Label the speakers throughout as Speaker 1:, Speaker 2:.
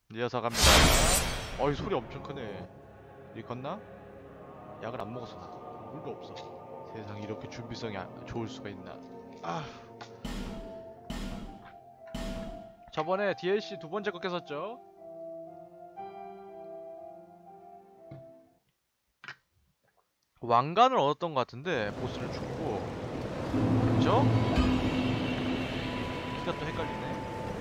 Speaker 1: 이어서 갑니다. 어이 소리 엄청 크네. 이 컸나? 약을 안 먹었어. 물도 없어. 세상에 이렇게 준비성이 좋을 수가 있나. 아. 저번에 DLC 두 번째 거 깼었죠? 왕관을 얻었던 것 같은데 보스를 죽이고. 그죠? 키가 또 헷갈리네.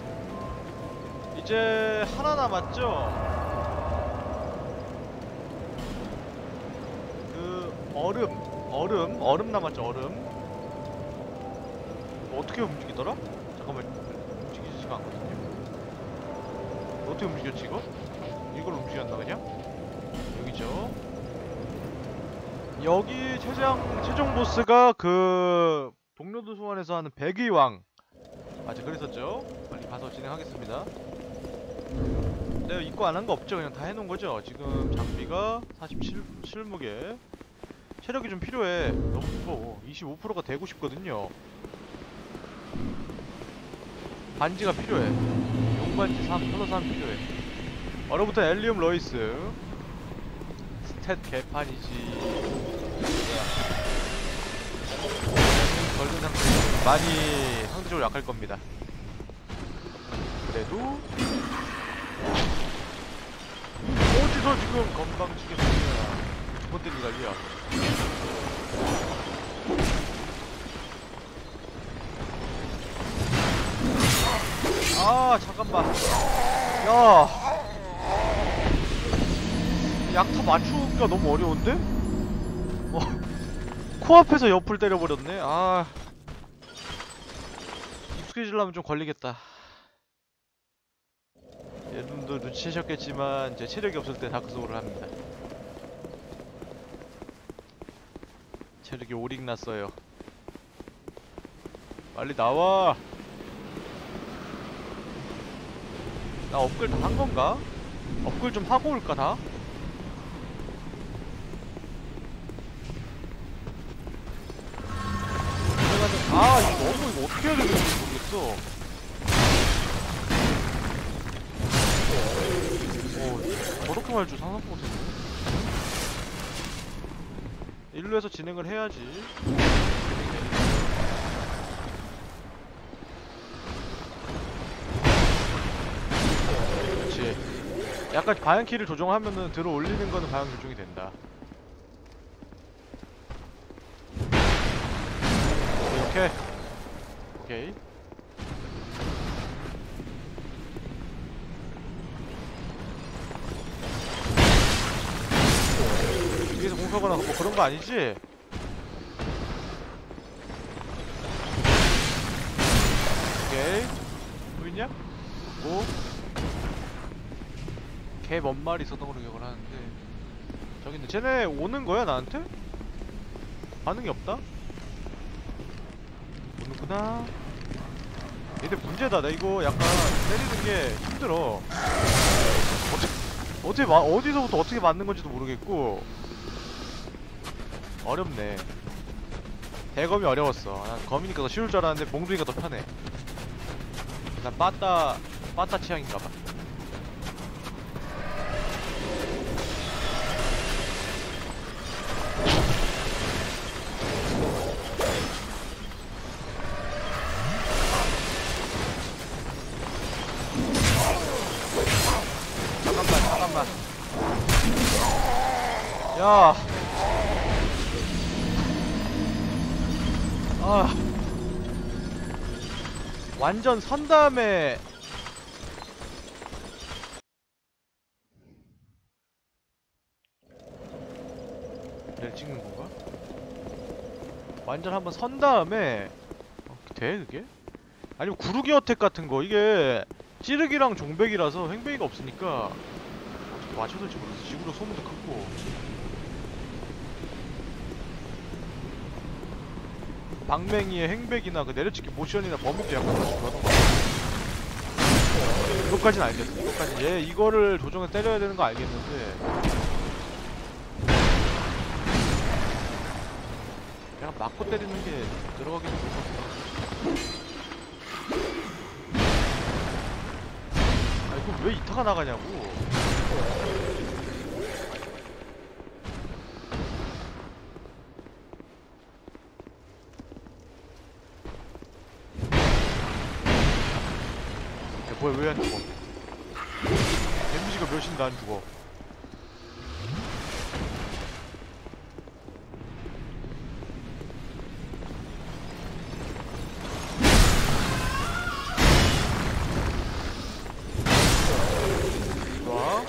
Speaker 1: 이제 하나 남았죠? 그 얼음 남았죠. 얼음. 어떻게 움직이더라? 잠깐만, 움직이지가 않거든요. 어떻게 움직였지 이거? 이걸 움직였나 그냥? 여기죠. 여기 최종 보스가 그 동료도 소환해서 하는 백의왕. 맞아, 그랬었죠? 빨리 가서 진행하겠습니다. 내가 입고 안 한 거 없죠? 그냥 다 해놓은 거죠? 지금 장비가 47무게. 체력이 좀 필요해. 너무 무거워. 25%가 되고 싶거든요. 반지가 필요해. 용반지 3, 플러스 3 필요해. 얼어붙은 엘리움 로이스. 스탯 개판이지. 걸린 상태 많이 상대적으로 약할 겁니다. 그래도 어디서 지금 건방지게 소리야. 두 번째 기다려. 아 잠깐만. 야, 약타 맞추기가 너무 어려운데? 코앞에서 옆을 때려버렸네. 아, 익숙해지려면 좀 걸리겠다. 여러분도 눈치채셨겠지만 제 체력이 없을 때 다크소울을 합니다. 체력이 오릭 났어요. 빨리 나와. 나 업글 다 한 건가? 업글 좀 하고 올까 다? 아 이거 너무 이거 어떻게 해야 되는지 모르겠어. 저렇게 말 줄 상상도 못했네. 일로 해서 진행을 해야지. 그렇지. 약간 방향키를 조정하면은 들어 올리는 거는 방향 조정이 된다. 이렇게. 오케이. 여기서 공격하거나 뭐 그런 거 아니지? 오케이. 또 있냐? 뭐? 개 뭔 말이 있었던 걸로 기억을 하는데. 저기 있네. 쟤네 오는 거야 나한테? 반응이 없다? 오는구나. 얘들 문제다. 나 이거 약간 때리는 게 힘들어. 어디서부터 어떻게 맞는 건지도 모르겠고. 어렵네. 대검이 어려웠어. 난 검이니까 더 쉬울 줄 알았는데 몽둥이가 더 편해. 난 빠따 취향인가봐. 잠깐만. 야. 아. 완전 선 다음에 얘를 찍는 건가? 완전 한번 선 다음에 돼 그게? 아니면 구르기 어택 같은 거. 이게 찌르기랑 종백이라서 횡백이가 없으니까 어떻게 맞춰줄지 모르겠어. 지구로 소문도 크고. 방맹이의 횡백이나 그 내려치기 모션이나 범위도 약간 그런 거 같아. 이것까지는 알겠어. 이것까지 이거를 조정해서 때려야 되는 거 알겠는데 그냥 맞고 때리는 게 들어가긴 좀 그렇다. 이거 왜 이타가 나가냐고. 야, 뭐야, 왜 안 죽어? 데미지가 몇인데 안 죽어? 좋아.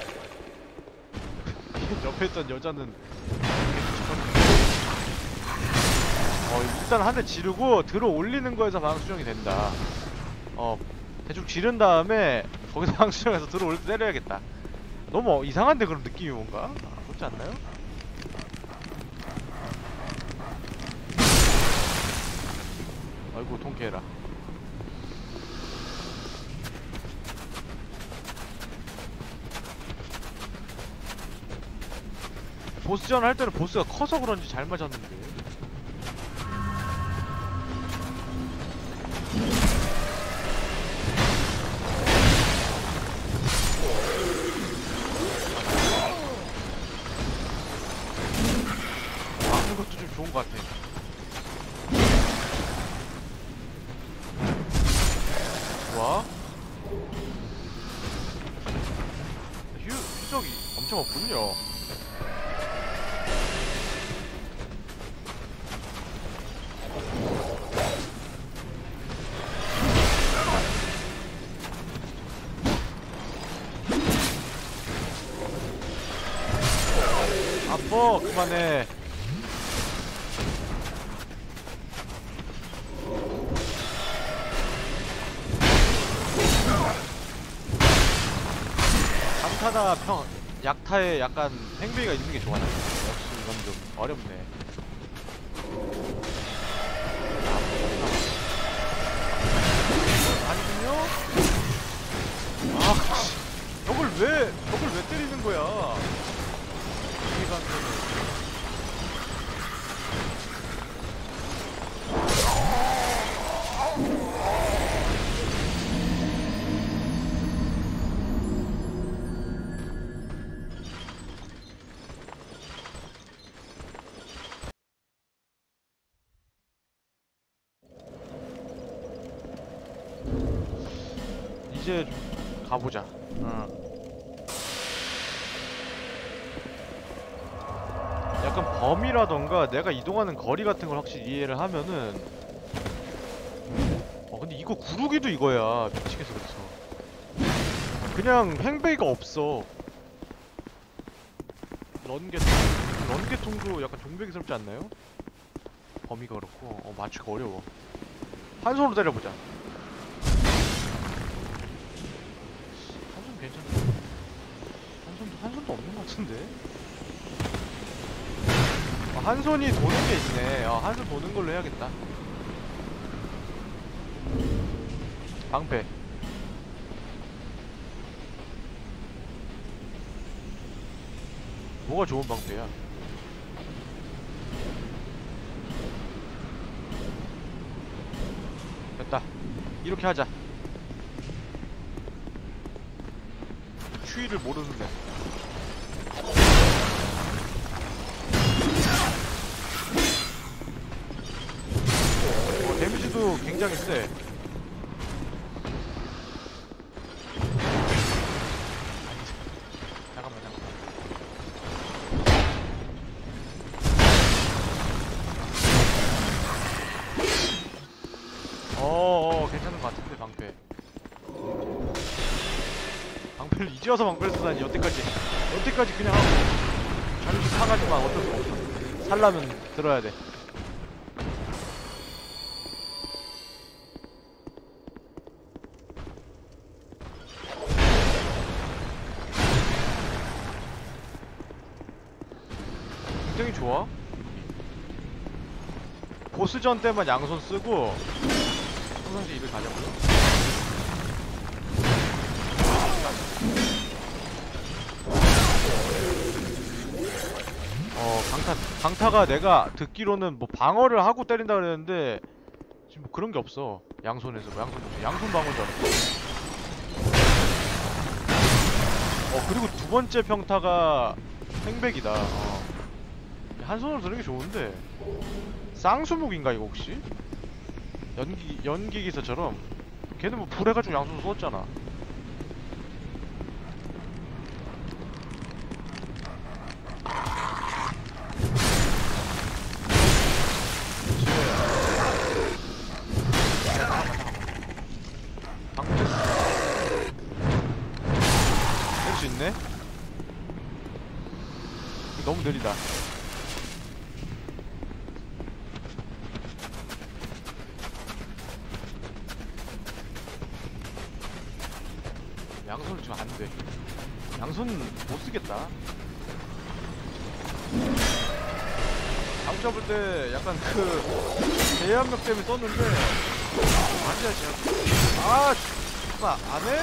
Speaker 1: 옆에 있던 여자는 일단 한 대 지르고 들어 올리는 거에서 방어 수정이 된다. 대충 지른 다음에 거기서 방어 수정해서 들어 올릴 때 때려야겠다. 너무 이상한데 그런 느낌이 뭔가? 그렇지 않나요? 아이고 통쾌해라. 보스전 할 때는 보스가 커서 그런지 잘 맞았는데. 막는 것도 좀 좋은 것 같아. 좋아. 휴적이 엄청 없군요. 아빠 그만해. 강타나 약타에 약간 팽배기가 있는 게 좋아요. 역시 이건 좀 어렵네. 아니군요? 저걸 왜 때리는 거야? 이제 가보자. 약간 범위라던가 내가 이동하는 거리 같은 걸 확실히 이해를 하면은 근데 이거 구르기도 이거야. 미치겠어. 그래서 그냥 팽배기가 없어. 런게통도 약간 종배기스럽지 않나요? 범위가 그렇고 맞추기 어려워. 한 손으로 때려보자. 한 손 괜찮네. 한 손도 없는 것 같은데? 한 손이 도는 게 있네. 한 손 도는 걸로 해야겠다. 방패. 뭐가 좋은 방패야? 됐다. 이렇게 하자. 추위를 모르는데. 데미지도 굉장히 세. 잠깐만. 괜찮은 것 같은데 방패. 방패를 이제 와서 방패를 쓰다니. 여태까지 그냥 하고 자존심 상하지만 어쩔 수 없어. 살라면 들어야 돼. 굉장히 좋아. 보스전 때만 양손 쓰고 평상시 입을 가자고요. 강타가 내가 듣기로는 뭐 방어를 하고 때린다 그랬는데 지금 뭐 그런 게 없어. 양손에서 양손 방어인 줄 알았어. 그리고 두 번째 평타가 행백이다. 한 손으로 드는 게 좋은데. 쌍수목인가 이거 혹시? 연기 기사처럼. 걔는 뭐 불해가지고 양손 쏘았잖아. 할 수 있네? 너무 느리다. 양손을 지금 안 돼. 양손 못 쓰겠다. 장 잡을 때 약간 그 대한력 때문에 썼는데 아니야 지금. 아, 잠깐 안 해?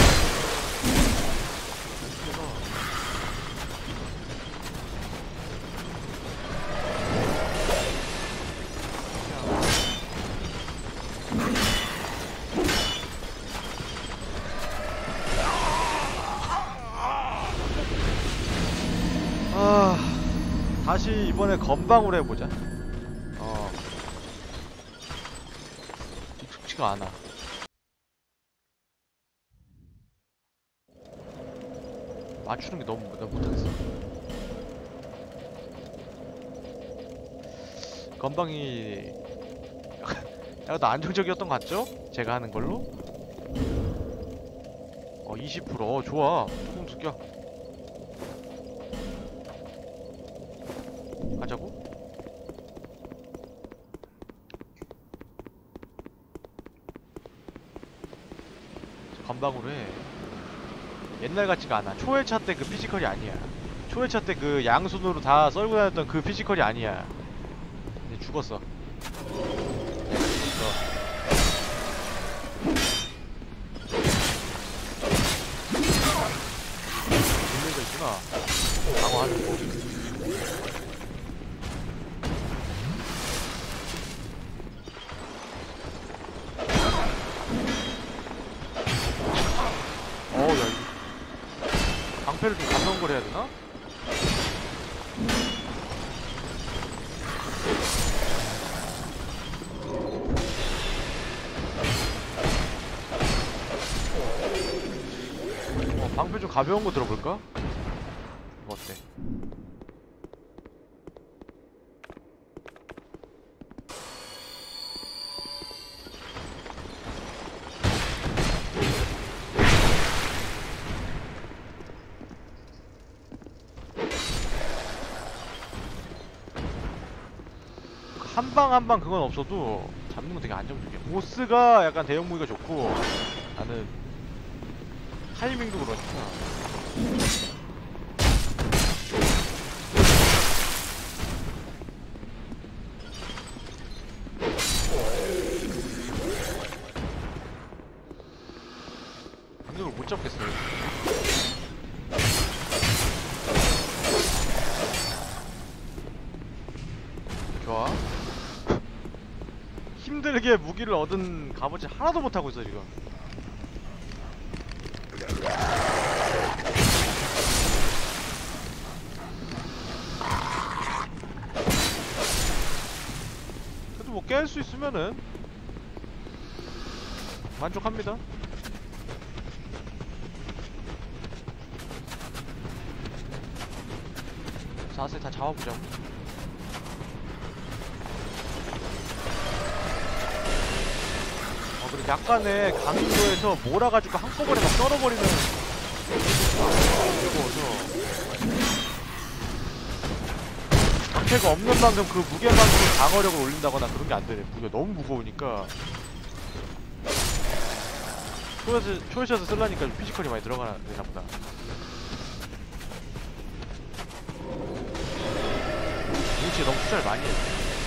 Speaker 1: 다시 이번에 건방으로 해보자. 익숙치가 않아. 맞추는 게 너무 내가 못하겠어. 건방이 약간 더 안정적이었던 것 같죠? 제가 하는 걸로? 20%. 좋아. 조금 숙여. 가자고? 건방으로 해. 옛날 같지가 않아. 초회차 때 그 피지컬이 아니야. 초회차 때 그 양손으로 다 썰고 다녔던 그 피지컬이 아니야. 이제 죽었어. 분리가 있구나. 방어하는 거. 야, 이거 방패를 좀 가벼운 걸 해야 되나? 방패 좀 가벼운 거 들어볼까? 이거 어때? 한방 한방 그건 없어도 잡는 건 되게 안정적이야. 보스가 약간 대형 무기가 좋고 나는 타이밍도 그러니까. 감정을 못 잡겠어요. 좋아. 힘들게 무기를 얻은 값어치 하나도 못하고 있어 지금. 그래도 뭐 깰 수 있으면은 만족합니다. 자세 다 잡아보자고. 그리고 약간의 강도에서 몰아가지고 한꺼번에 막 썰어버리는 이거죠. 방패가 없는 만큼 그 무게만큼 방어력을 올린다거나 그런 게 안 되네. 무게가 너무 무거우니까. 초회샷을 쓰려니까 피지컬이 많이 들어가나 보다. 동시에 너무 투자를 많이 해.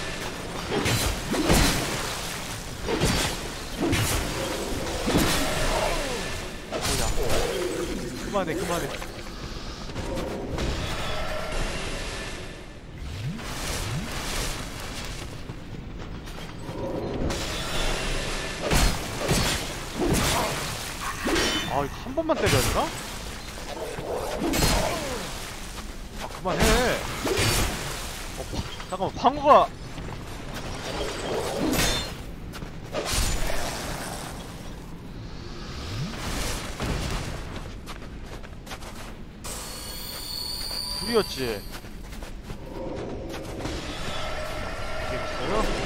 Speaker 1: 그만해. 아, 이거 한 번만 때려야 되나? 그만해. 잠깐만, 방어가. 둘이었지. 이겼어요?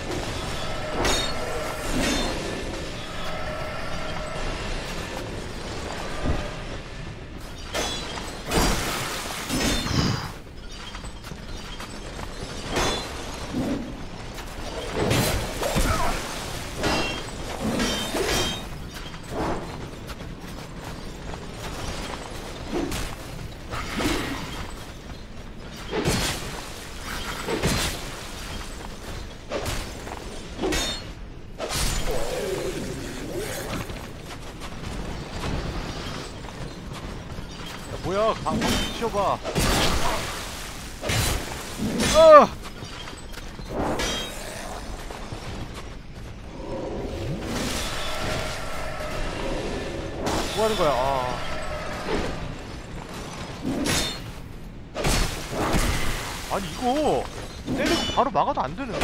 Speaker 1: 뭐야, 방 치워봐. 뭐 하는 거야, 아니, 이거 때리고 바로 막아도 안 되는데?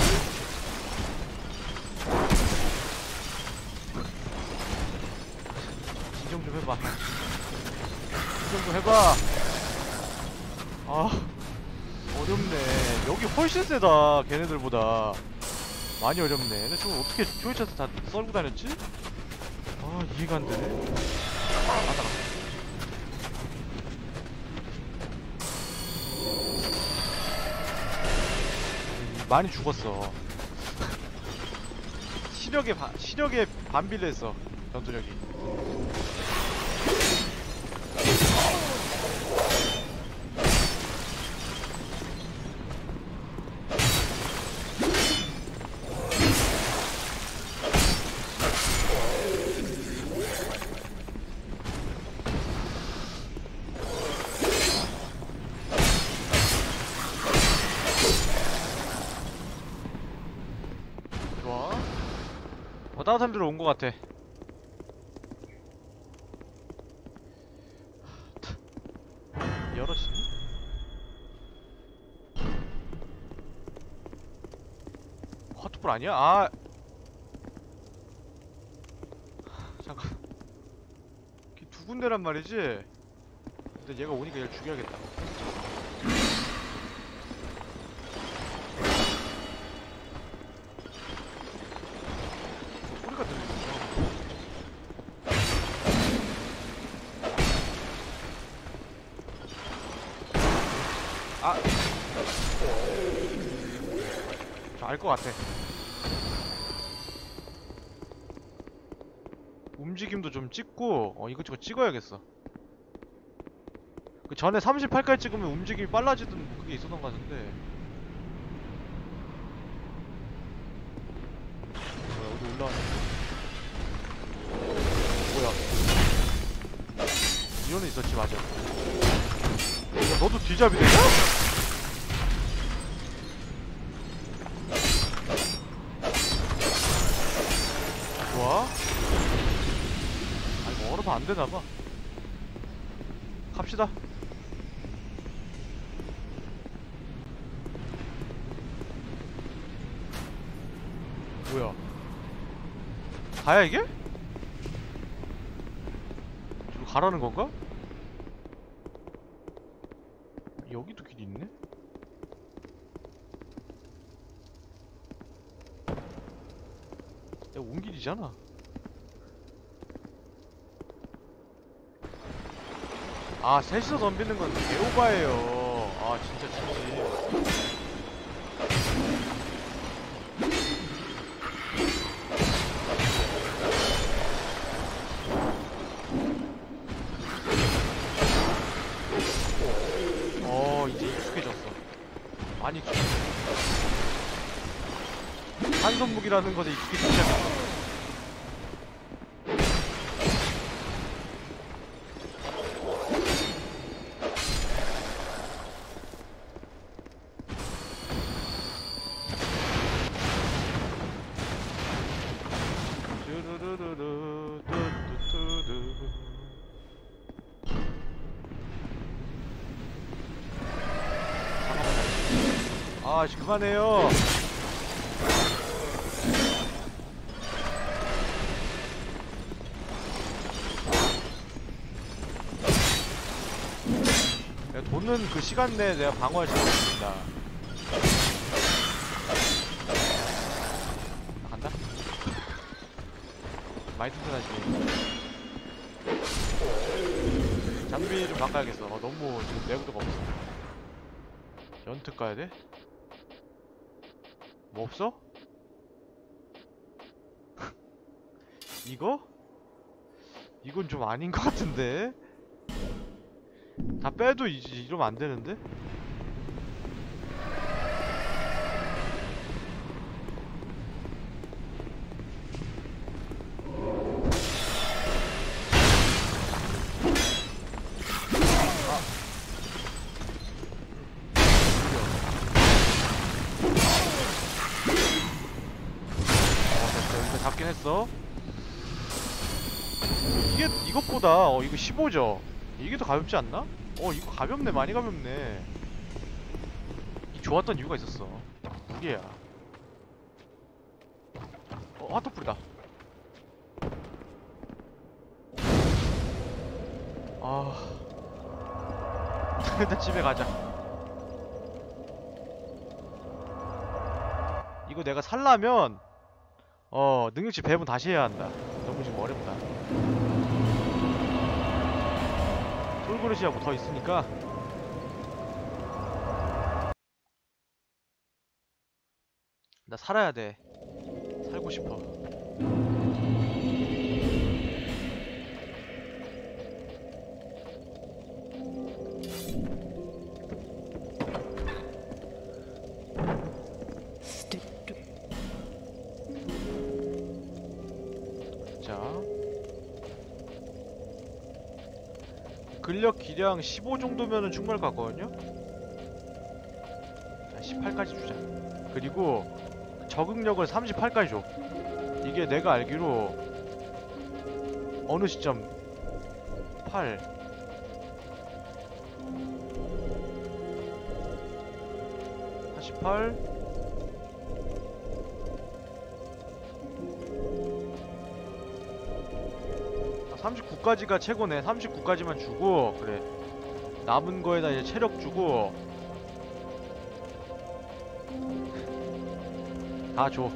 Speaker 1: 진정 좀 해봐. 진정 좀 해봐. 어렵네. 여기 훨씬 세다, 걔네들보다. 많이 어렵네. 근데 저거 어떻게 조이차트 다 썰고 다녔지? 이해가 안 되네. 맞다. 많이 죽었어. 시력에 반비례 했어, 전투력이. 따뜻한 데로 온 것 같아. 열어지니? 화투불 아니야? 잠깐. 이게 두 군데란 말이지? 근데 얘가 오니까 얘를 죽여야겠다. 소리가 들리네. 알 것 같아. 움직임도 좀 찍고, 이것저것 찍어야겠어. 그 전에 38까지 찍으면 움직임이 빨라지던 그게 있었던 것 같은데. 뭐야, 어디 올라왔네. 뭐야. 이거는 있었지, 맞아. 야, 너도 뒤잡이 되냐? 좋아. 이거 얼어서 안 되나봐. 갑시다. 뭐야. 가야 이게? 저로 가라는 건가? 여기도 길이 있네? 내가 온 길이잖아. 셋이서 덤비는 건 개오바예요. 진짜 진지. 이제 익숙해졌어. 많이 익숙해졌어. 한손무기라는 것에 익숙해지기 시작했어. 아씨 그만해요. 돈은 그 시간 내에 내가 방어할 수 있습니다. 간다? 많이 튼튼하지. 장비 좀 바꿔야겠어. 너무 지금 내구도가 없어. 연특 가야 돼? 뭐 없어? 이거? 이건 좀 아닌 것 같은데? 다 빼도 이러면 안 되는데? 잡긴 했어. 이게 이것보다 이거 15죠. 이게 더 가볍지 않나? 이거 가볍네. 많이 가볍네. 이 좋았던 이유가 있었어. 무게야. 핫도풀이다. 일단 집에 가자. 이거 내가 살라면 능력치 배분 다시 해야 한다. 너무 지금 어렵다. 솔그릇이하고 더 있으니까 나 살아야 돼. 살고 싶어. 자, 근력 기량 15 정도면은 충분할 것 같거든요? 자, 18까지 주자. 그리고 적응력을 38까지 줘. 이게 내가 알기로 어느 시점 8 48 39까지가 최고네. 39까지만 주고 그래. 남은 거에다 이제 체력 주고 다 줘.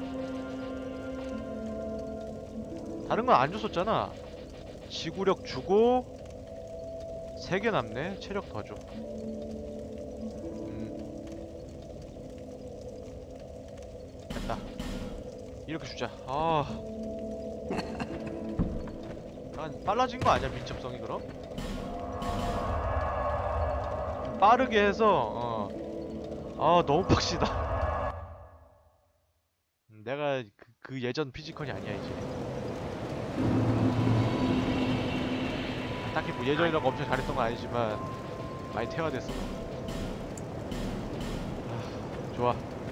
Speaker 1: 다른 건 안 줬었잖아. 지구력 주고 3개 남네. 체력 더 줘. 됐다. 이렇게 주자. 난 빨라진 거 아니야? 민첩성이 그럼? 좀 빠르게 해서 너무 빡시다. 내가 그 예전 피지컬이 아니야 이제. 딱히 뭐 예전이라고 엄청 잘했던 건 아니지만 많이 퇴화됐어. 좋아.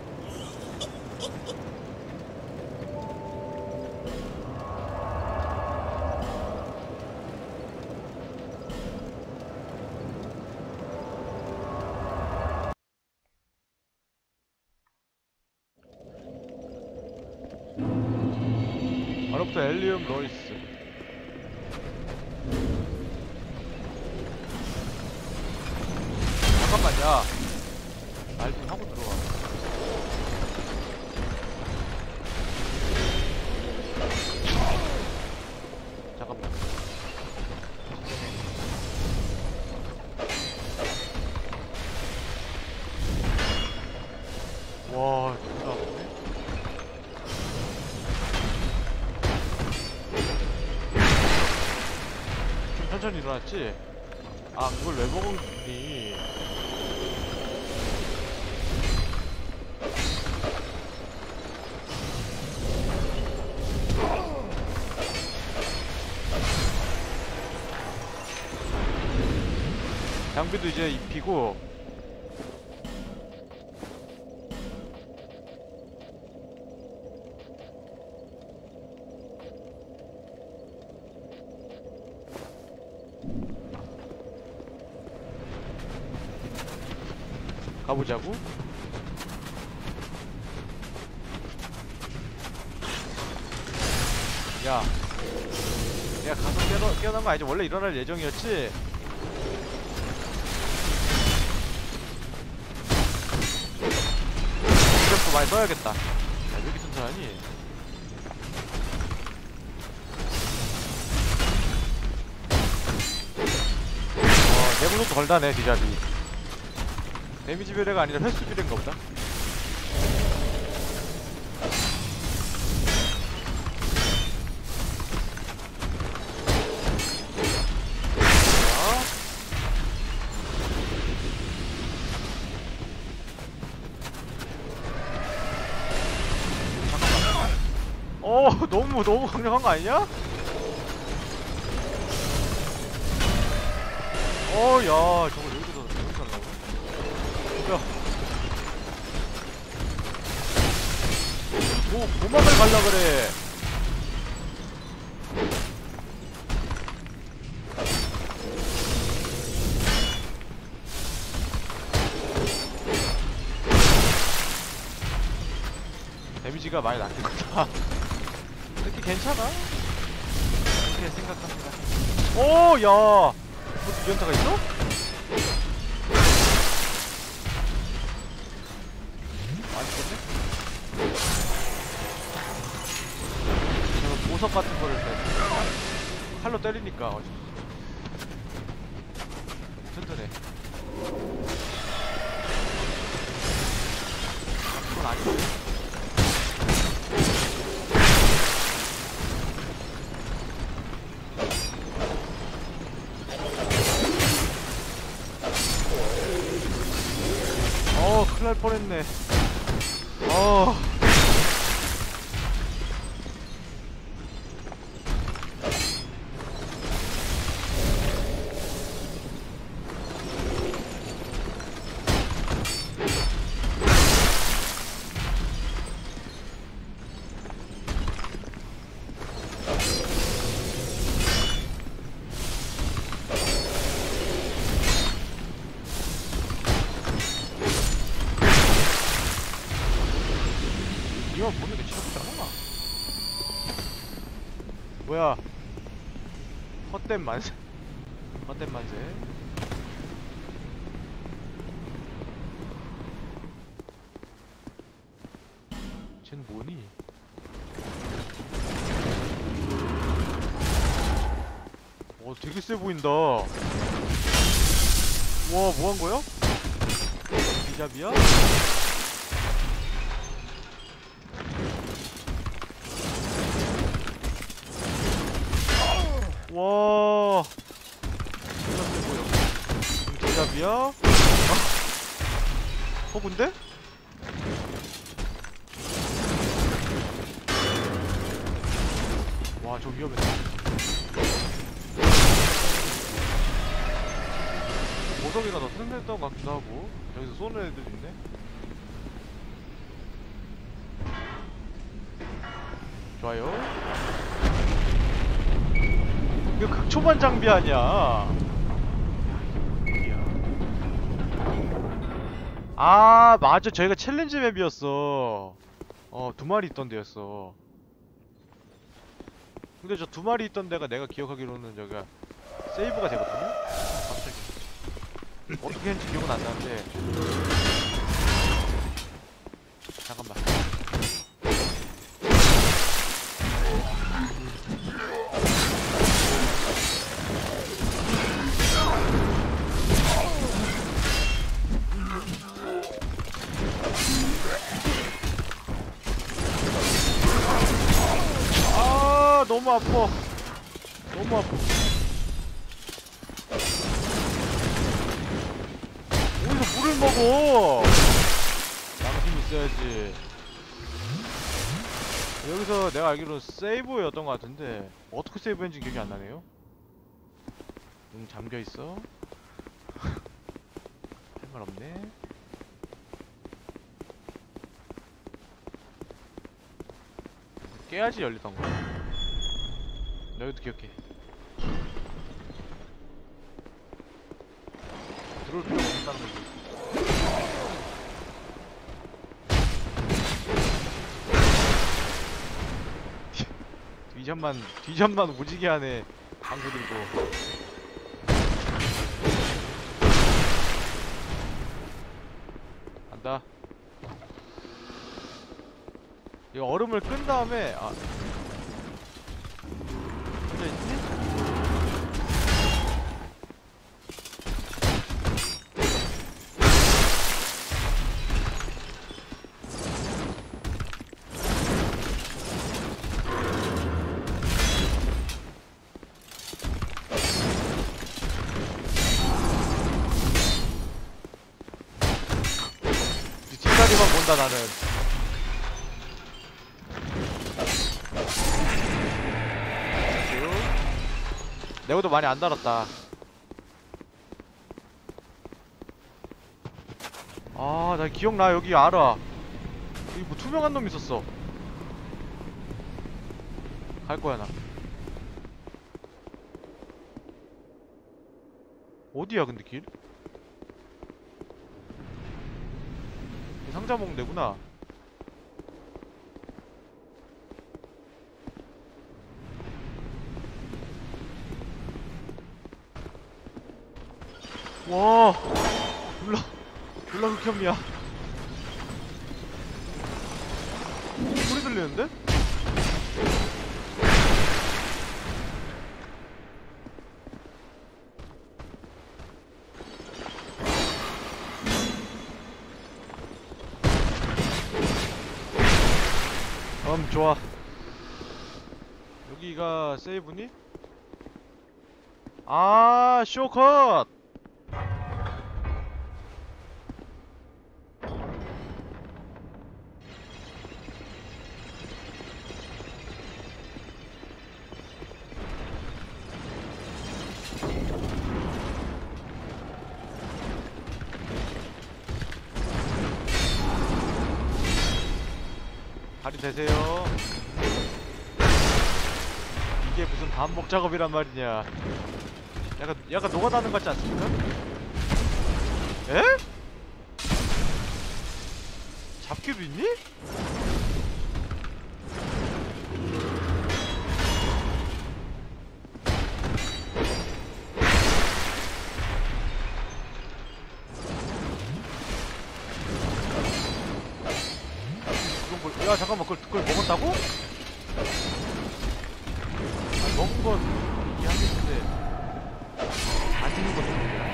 Speaker 1: 바로부터 엘리움 로이스. 잠깐만, 야. 말 좀 하고 들어와. 잠깐만. 와, 진짜 아프네. 좀 천천히 일어났지? 아, 그걸 왜 먹었니? 장비도 이제 입히고. 가보자고. 야, 내가 가서 깨어난 거 아니지? 원래 일어날 예정이었지? 이력도 많이 써야겠다. 야, 왜 이렇게 튼튼하니? 내구속도 걸다네, 디자비. 데미지 비례가 아니라 횟수 비례인가 보다. 너무 강력한 거 아니냐? 야, 저거 여기서 간다고? 야, 도망을 갈라 그래. 데미지가 많이 낮은 거다. 이렇게 괜찮아? 이렇게 생각합니다. 야! 뭐 유연타가 있어? 많이 죽었네? 저는 보석 같은 거를 칼로 때리니까 튼튼해. 그건 아니지. 큰일 날 뻔했네. 이거 보는 게 지겹잖아. 뭐야? 헛된 만세. 헛된 만세. 쟨 뭐니? 되게 세 보인다. 와, 뭐 한 거야? 비잡이야? 와, 존나 세 보여. 비잡이야? 허군데? 와, 저 위험해. 보석이가 더 튼튼했던 것 같기도 하고. 여기서 쏘는 애들 있네. 좋아요. 이거 극초반 장비 아니야. 아, 맞아. 저희가 챌린지 맵이었어. 두 마리 있던 데였어. 근데 저 두 마리 있던 데가 내가 기억하기로는 저기가 세이브가 되거든요? 갑자기. 어떻게 했는지 기억은 안 나는데. 잠깐만. 너무 아파. 너무 아파. 어디서 물을 먹어? 양심 있어야지. 여기서 내가 알기로 세이브였던 것 같은데 어떻게 세이브했는지 기억이 안 나네요. 잠겨 있어. 할 말 없네. 깨야지 열리던 거. 너희도 기억해. 들어올 필요가 없다는 거지. 뒤전만 오지게 하네. 방구 들고. 간다. 이거 얼음을 끈 다음에 혼자 있니? 뒷다리만 본다 나는. 내구도 많이 안 달았다. 아, 나 기억나. 여기 알아. 여기 뭐 투명한 놈 있었어. 갈 거야 나. 어디야 근데 길? 상자 먹는 데구나. 와, 졸라 극혐이야. 소리 들리는데? 좋아. 여기가 세이브니? 아, 쇼컷! 다리 되세요. 이게 무슨 반복 작업이란 말이냐. 약간 노가다는 것 같지 않습니까? 에? 잡기도 있니? 야, 잠깐만, 그걸 먹었다고? 아, 먹은 건 이해하겠는데 안 죽는 것도 문제야.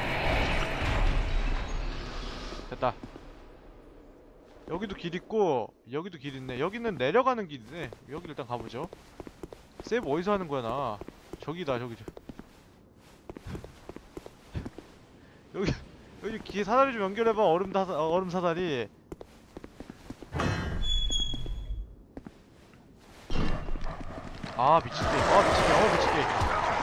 Speaker 1: 됐다. 여기도 길 있고 여기도 길 있네. 여기는 내려가는 길이네. 여기 일단 가보죠. 세이브 어디서 하는 거야 나? 저기다, 저기. 여기 길 사다리 좀 연결해봐. 얼음 사다리. 아, 미친 게임. 미친 게임.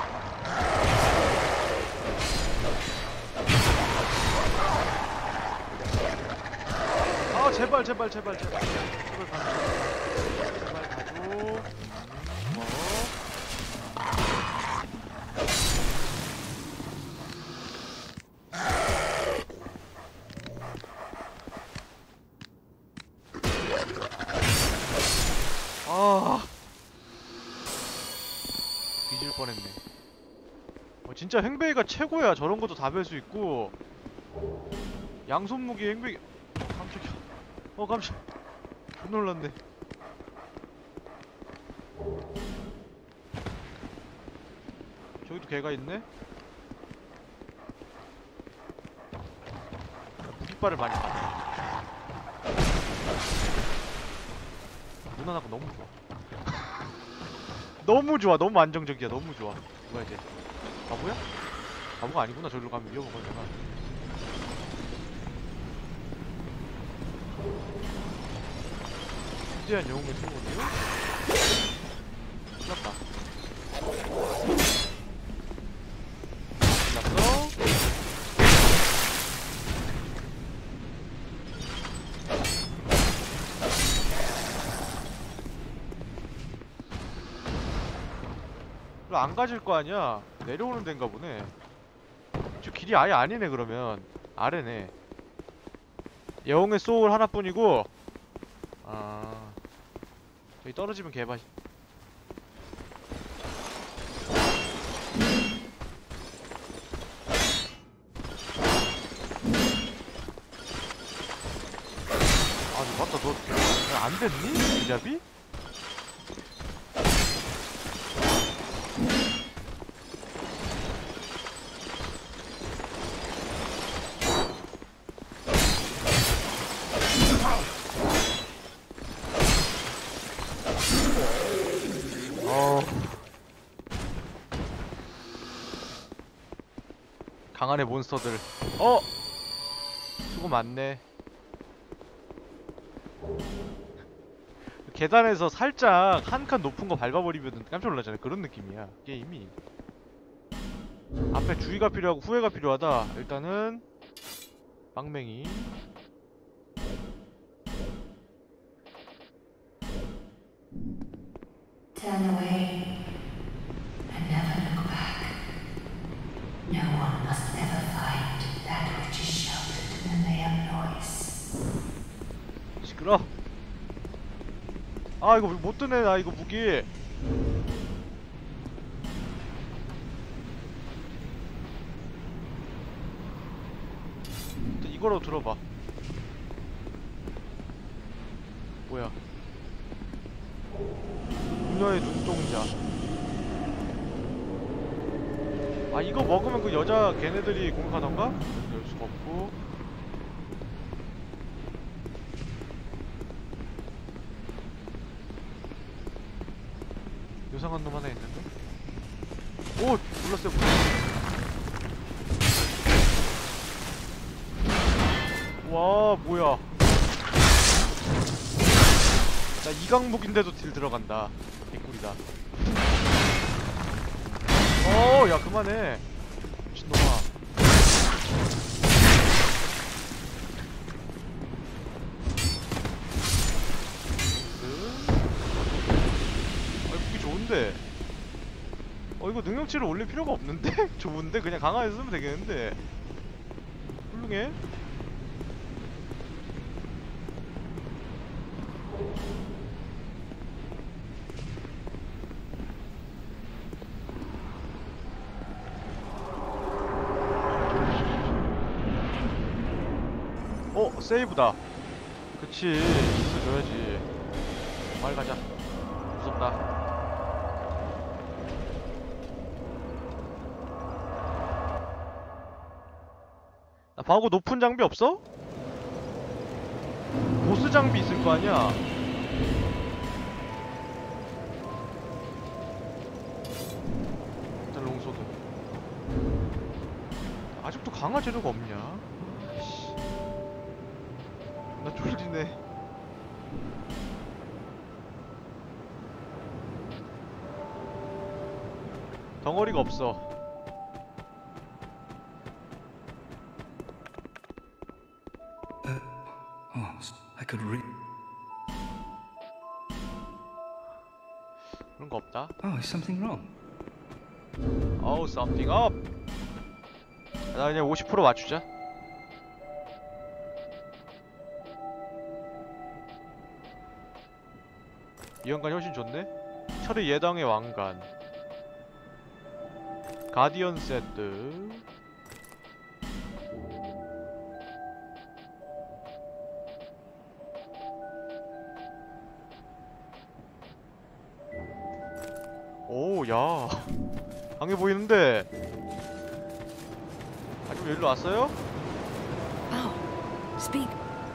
Speaker 1: 아, 제발 가줘. 제발 가줘. 뒤질 뻔했네. 진짜 횡베이가 최고야. 저런 것도 다 벨 수 있고. 양손무기 횡베이. 깜짝이야. 깜짝. 놀랐네. 저기도 개가 있네. 무기빨을 많이 받아. 무난하고 너무 좋아. 너무 좋아. 너무 안정적이야. 너무 좋아. 뭐야 이제? 바보야? 바보가 아니구나. 저기로 가면 위험한 거잖아. 신기한 영웅의 소문이요? 끝났다. 끝났어? 그럼 안 가질 거 아니야? 내려오는 데인가 보네. 저 길이 아예 아니네. 그러면 아래네. 영웅의 소울 하나뿐이고. 아, 저기 떨어지면 개발. 맞다, 너 안 됐니? 기잡이? 강한의 몬스터들. 수고 많네. 계단에서 살짝 한 칸 높은 거 밟아버리면 깜짝 놀라잖아. 그런 느낌이야 게임이. 앞에 주의가 필요하고 후회가 필요하다. 일단은 빵맹이.
Speaker 2: Turn away and never look back. No one must ever find that which is sheltered in the layer noise.
Speaker 1: 시끄러. 아, 이거 못 드네. 나 이거 무기. 일단 이거로 들어봐. 뭐야? 그녀의 눈동자. 아, 이거 먹으면 그 여자 걔네들이 공격하던가? 열 수가 없고. 요상한 놈 하나 있는데? 오! 불렀어요, 와, 뭐야. 나 이강목인데도 딜 들어간다. 개꿀이다. 야, 그만해. 미친놈아. 무기 좋은데. 이거 능력치를 올릴 필요가 없는데? 좋은데? 그냥 강화해서 쓰면 되겠는데. 훌륭해. 세이브다. 그치, 있어줘야지. 빨리 가자. 무섭다. 나 방어구 높은 장비 없어? 보스 장비 있을 거 아니야? 일단 롱소드. 아직도 강화 재료가 없냐? 나 쫄리네. 덩어리가 없어.
Speaker 3: I could read.
Speaker 1: 그런 거 없다.
Speaker 3: Oh, is something wrong?
Speaker 1: something up. 나 그냥 50% 맞추자. 이 연간이 훨씬 좋네? 철의 예당의 왕관, 가디언 세트, 오, 야, 강해 보이는데. 아주 여기로 왔어요?
Speaker 2: Oh, speak.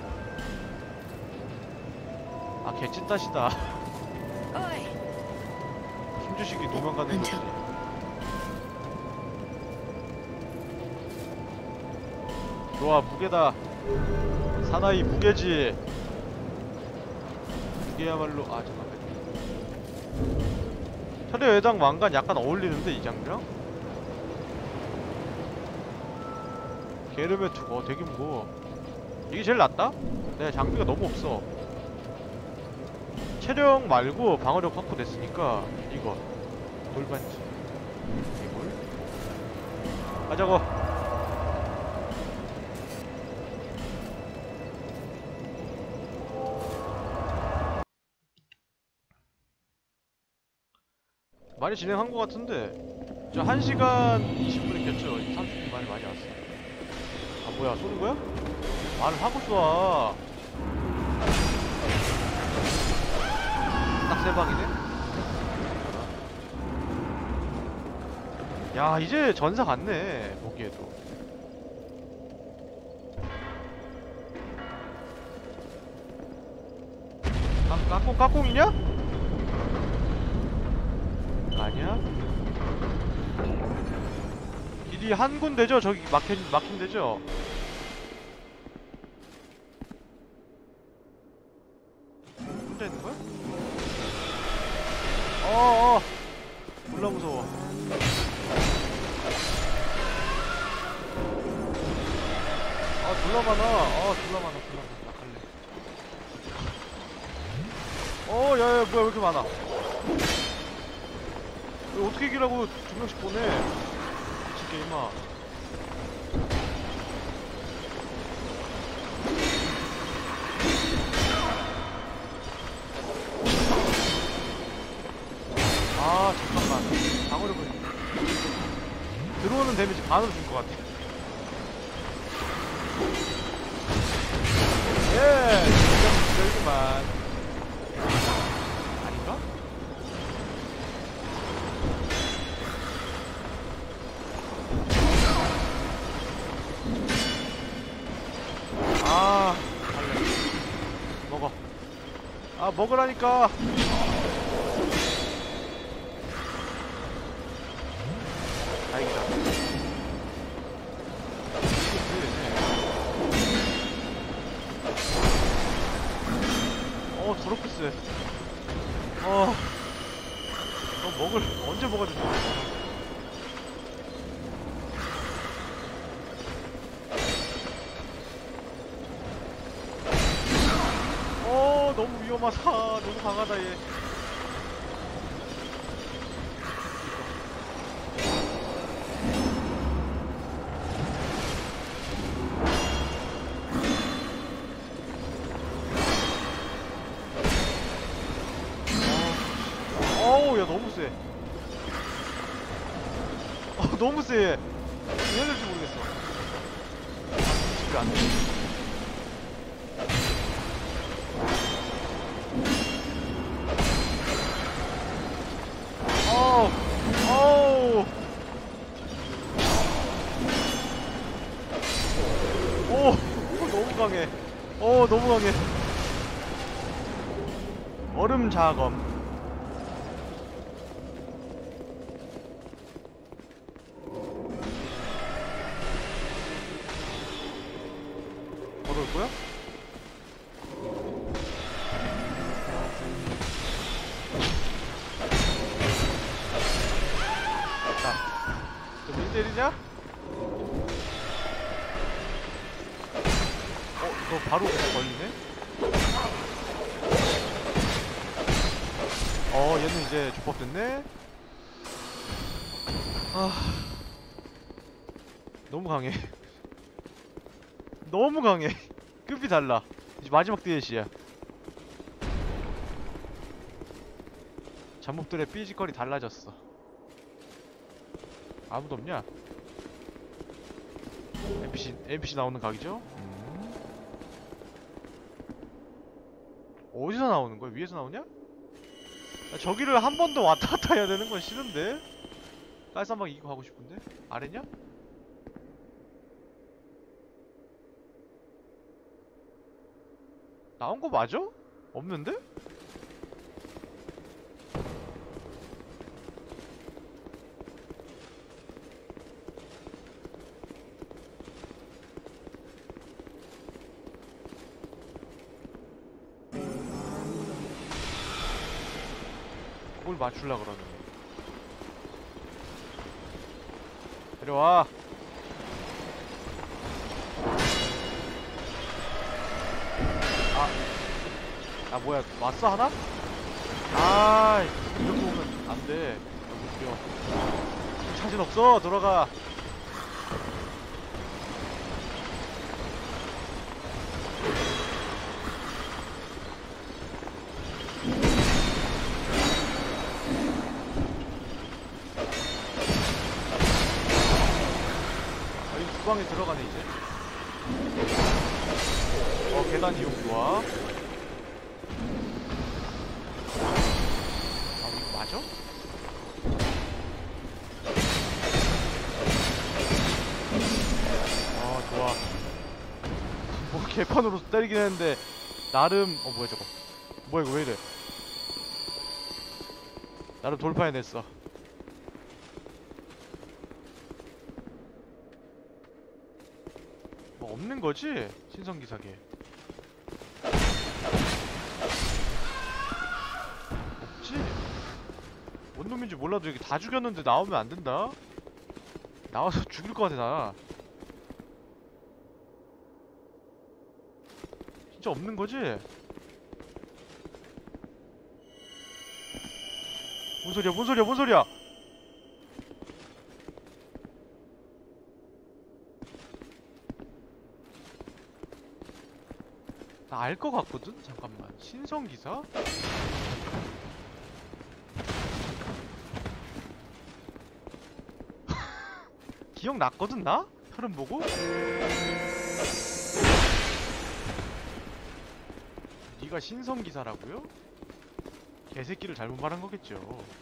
Speaker 1: 아, 개찐따시다.
Speaker 2: Oi.
Speaker 1: 힘주식이 도망가는 거지. 좋아, 무게다. 사나이 무게지. 무게야말로. 아, 잠깐만. 철의 외당 왕관 약간 어울리는데, 이 장면? 게르메 투거 되게 무거워. 이게 제일 낫다? 내 장비가 너무 없어. 체력 말고 방어력 확보 됐으니까 이거 돌반지. 이걸 가자고. 많이 진행한 것 같은데 저 1시간 20분에 켰죠. 30분 많이 왔어. 아, 뭐야, 쏘는 거야? 말을 하고 쏴. 딱 세 방이네. 야, 이제 전사 같네. 보기에도. 까꿍이냐? 아니야? 길이 한 군데죠? 저기 막힌 데죠? 혼자 있는 거야? 졸라 무서워. 졸라 많아. 졸라 많아. 나 갈래. 야야, 뭐야, 왜 이렇게 많아? 왜 어떻게 이기라고 두 명씩 보내? 미친 게임아. 잠깐만. 방어력을 들어오는 데미지 반으로 준 것 같아. 예! 진짜 아닌가? 갈래. 먹어. 먹으라니까! 다행이다. 더럽게 쎄. 너 언제 먹어야 된다. 너무 위험하다. 너무 강하다, 얘. 야, 너무 세. 너무 세. 왜 해야 될지 모르겠어. 집에 안 돼. 너무 강해. 너무 강해. 얼음 자검. 거야? 자, 너 민 때리냐? 너 바로 그냥 걸리네? 얘는 이제 조법 됐네? 너무 강해. 너무 강해. 급이 달라. 이제 마지막 DLC야. 잠목들의 삐짓거리 달라졌어. 아무도 없냐? NPC 나오는 각이죠? 어디서 나오는 거야? 위에서 나오냐? 저기를 한 번 더 왔다 갔다 해야 되는 건 싫은데? 깔쌈하게 이거 가고 싶은데? 아래냐? 나온 거 맞아? 없는데? 뭘 맞출라 그러는 거야? 내려와. 뭐야, 왔어 하나? 이렇게 오면 안 돼. 못 뛰어. 자신 없어. 돌아가. 이 주방에 들어가네 이제. 계단 이용 좋아. 맞아? 좋아. 뭐 개판으로 때리긴 했는데 나름 뭐야 저거. 뭐야 이거 왜 이래. 나름 돌파해냈어. 뭐 없는 거지? 신성기사계. 없지? 뭔 놈인지 몰라도 여기 다 죽였는데 나오면 안 된다? 나와서 죽일 것 같아, 나. 진짜 없는 거지? 뭔 소리야, 뭔 소리야, 뭔 소리야! 나 알 것 같거든? 잠깐만. 신성기사? 기억났거든, 나? 흐름 보고? 네가 신성기사라고요? 개새끼를 잘못 말한 거겠죠.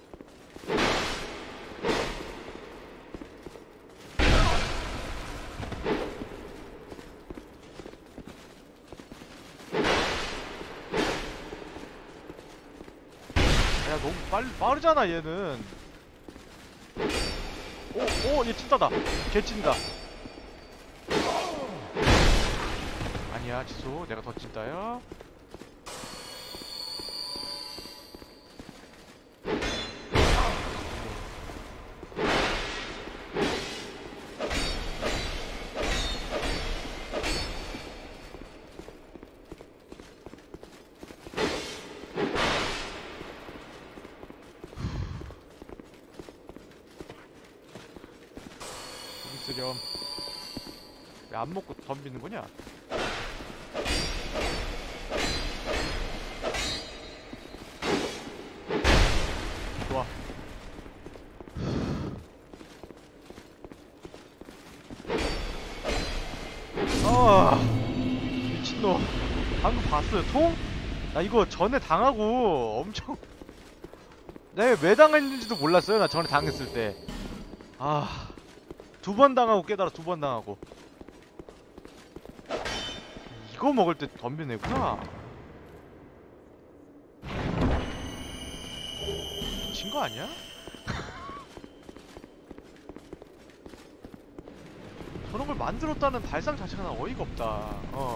Speaker 1: 야, 너무 빠르잖아, 얘는. 얘 찐따다. 개 찐다. 아니야, 지소. 내가 더 찐따야. 쓰렴. 왜 안 먹고 덤비는 거냐? 좋아. 미친놈. 방금 봤어요, 통? 나 이거 전에 당하고 엄청 내가 왜 당했는지도 몰랐어요. 나 전에 당했을 때. 두 번 당하고 깨달아. 두 번 당하고. 이거 먹을 때 덤비는 애구나. 미친 거 아니야? 저런 걸 만들었다는 발상 자체가 나 어이가 없다.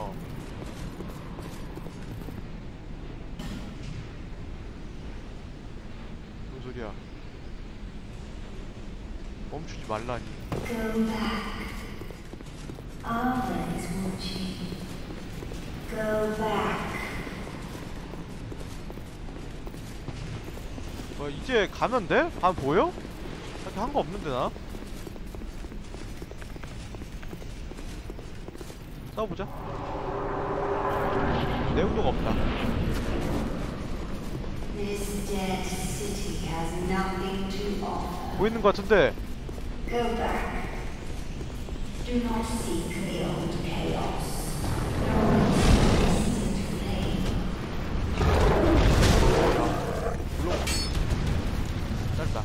Speaker 1: 뭔 소리야? 멈추지 말라니.
Speaker 2: Go back. Arthur is watching. Go back.
Speaker 1: 이제 가면 돼? 가면 보여? 딱히 한 거 없는데 나? 싸워보자. 내용도가 없다.
Speaker 2: This dead city has nothing to offer.
Speaker 1: 보이는 거 같은데?
Speaker 2: Go back. Do not seek the old chaos. Nor instant flame.
Speaker 1: 물론 짧다.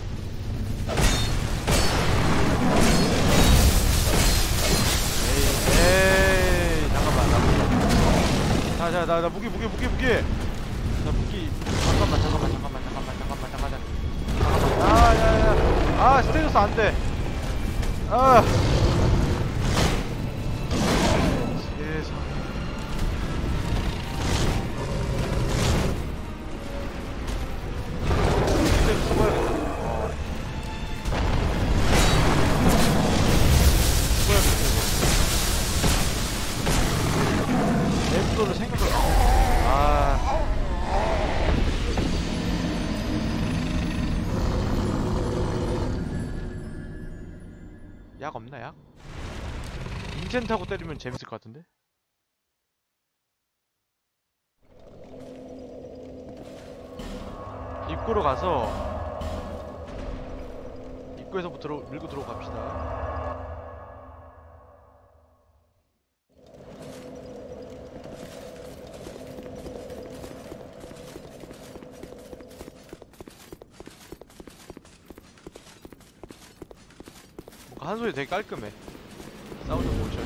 Speaker 1: 에이 잠깐만 나 무기 나 무기 잠깐만 야야야 스테이너스 안돼. 세상. 스테이너스 뭐야? 랩도를 생각을 약 없나 약? 인젠 타고 때리면 재밌을 것 같은데? 입구로 가서 입구에서부터 밀고 들어갑시다. 한 소리 되게 깔끔해. 사운드 모션.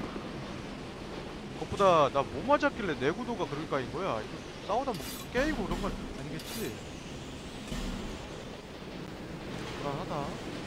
Speaker 1: 그것보다 나 뭐 맞았길래 내구도가 그렇게 까인 거야. 이거 싸우다 뭐 깨이고 그런 건 아니겠지? 불안하다.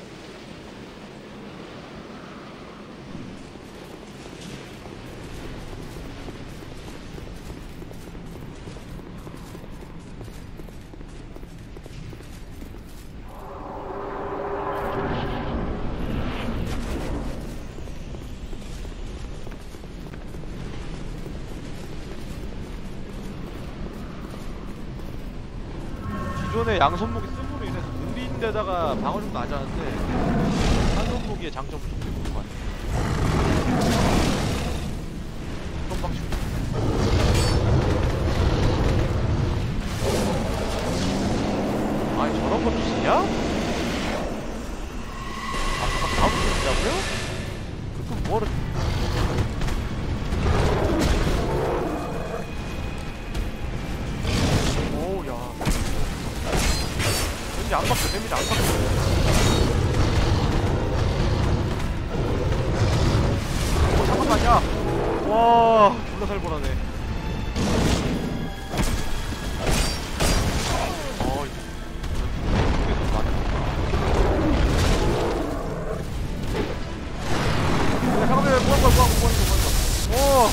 Speaker 1: 기존의 양손무기 씀으로 인해서 느린데다가 방어 좀 낮았는데 한손무기의 장점을 좀 들고 있는 것 같아. 어떤 방식? 아니 저런 것도 쓰냐? 아 다음 쓰냐고요? 그럼 뭐를? 오야. 데미지 안 박혀, 데미지 안 박혀. 잠깐만요. 와, 졸라 살벌하네. 이쪽에서 맞았구나. 잠깐만요, 뭐하는 거야. 오!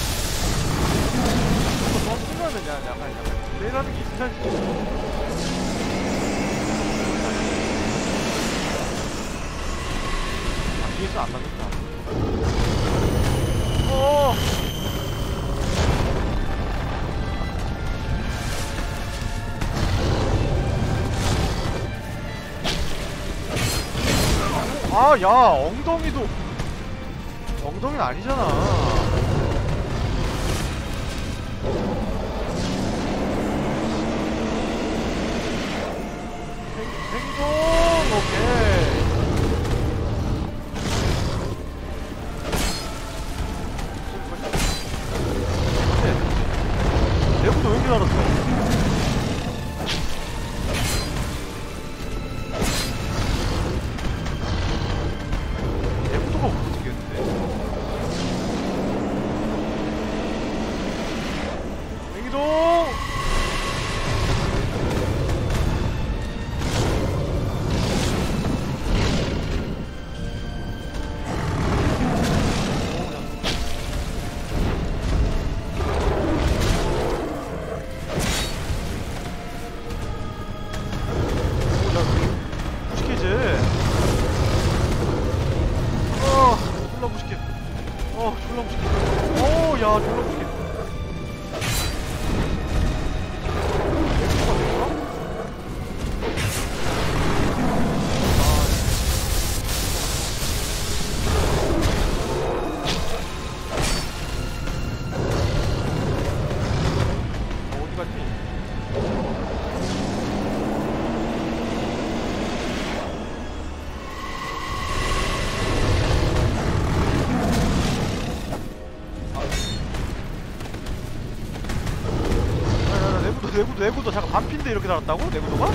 Speaker 1: 너 쓰면은 약간 내일하는 게 있어야지. 뒤에서 안 맞는다. 오! 아, 야, 엉덩이는 아니잖아. 행동, 오케이. 내구도 왜 이렇게 알았어? 내구도가 없어지겠는데? 행동! 졸라 무식해. 오, 야, 졸라 무식해. 엑스가 됐어? 어디 갔니? 내구도 잠깐 반핀데 이렇게 달았다고? 내구도가?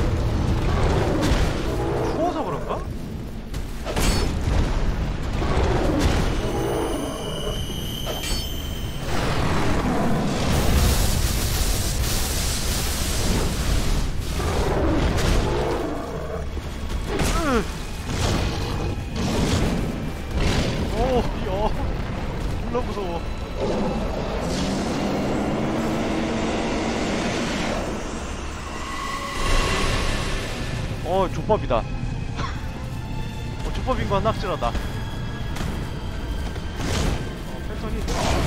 Speaker 1: 추워서 그런가? 오, 야, 졸라 무서워. 족밥이다. 족밥인 건 확실하다. 펜선이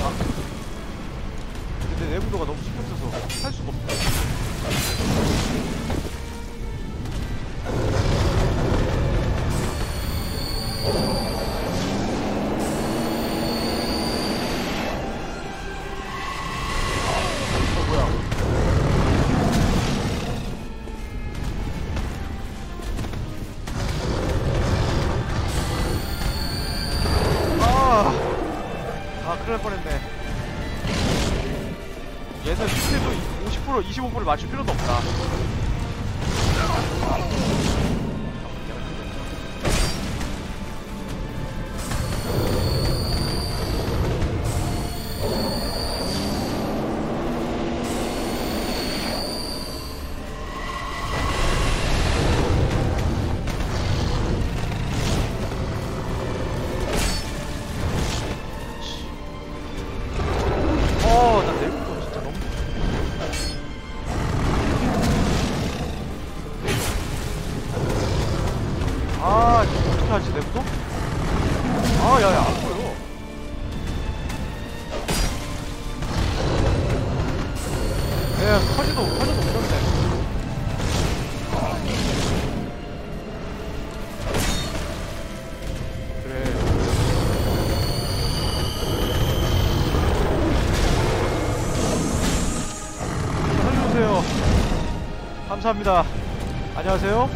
Speaker 1: 근데 내구도가 너무 신경 써서 할 수가 없다. 뭐야? 큰일 날 뻔했네. 얘는 스킬도 50%, 25%를 맞출 필요도 없다. 커져도 없던데. 그래. 살려주세요. 감사합니다. 안녕하세요.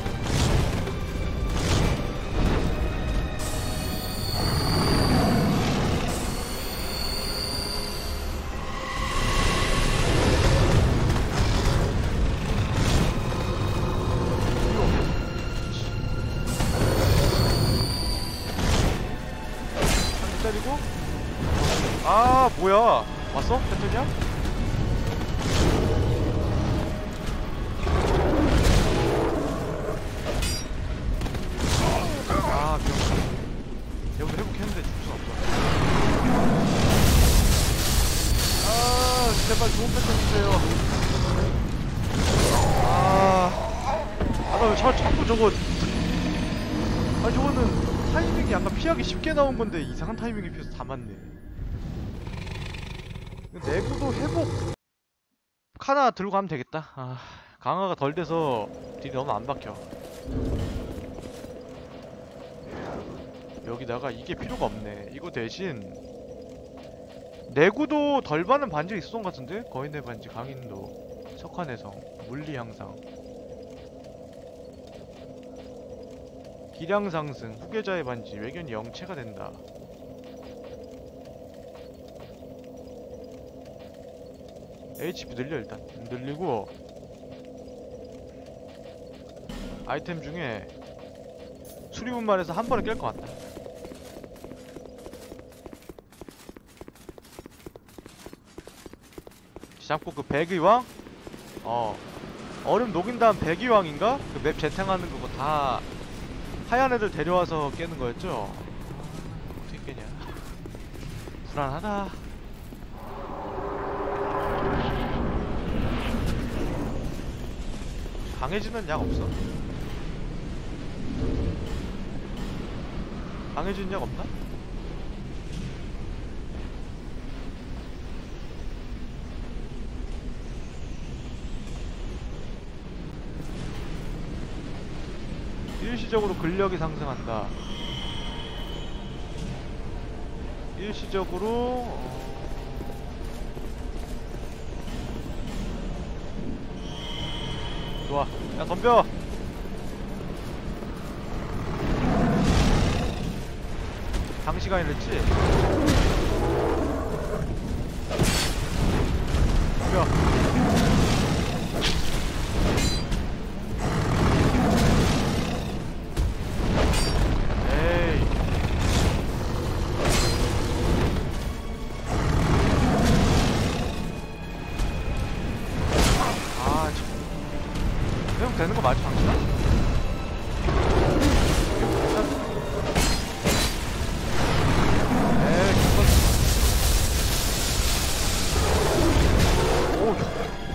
Speaker 1: 때리고. 아 뭐야, 왔어? 패턴이야? 아 미안. 여러분 회복했는데 죽을 순 없어. 아 제발 좋은 패턴 주세요. 나 왜 자꾸 저거. 아니 저거는 타이밍이 약간 피하기 쉽게 나온 건데 이상한 타이밍에 피해서 다 맞네. 내구도 회복 하나 들고 가면 되겠다. 강화가 덜 돼서 딜이 너무 안 박혀. 여기다가 이게 필요가 없네. 이거 대신 내구도 덜 받는 반지가 있었던 것 같은데? 거인의 반지, 강인도, 석환의 성, 물리 향상, 기량 상승, 후계자의 반지, 외견이 영체가 된다. HP 늘려. 일단 늘리고 아이템 중에 수리분말에서 한 번에 깰 것 같다. 잡고 그 백의왕? 얼음 녹인 다음 백의왕인가? 그 맵 재탕하는 그거 다 하얀 애들 데려와서 깨는 거였죠? 어떻게 깨냐. 불안하다. 강해지는 약 없어? 강해지는 약 없나? 일시적으로 근력이 상승한다. 일시적으로 좋아. 야 덤벼. 장시간이 됐지? 덤벼. 에이. 그럼 되는 거 맞지, 방금? 에이, 그건. 오우.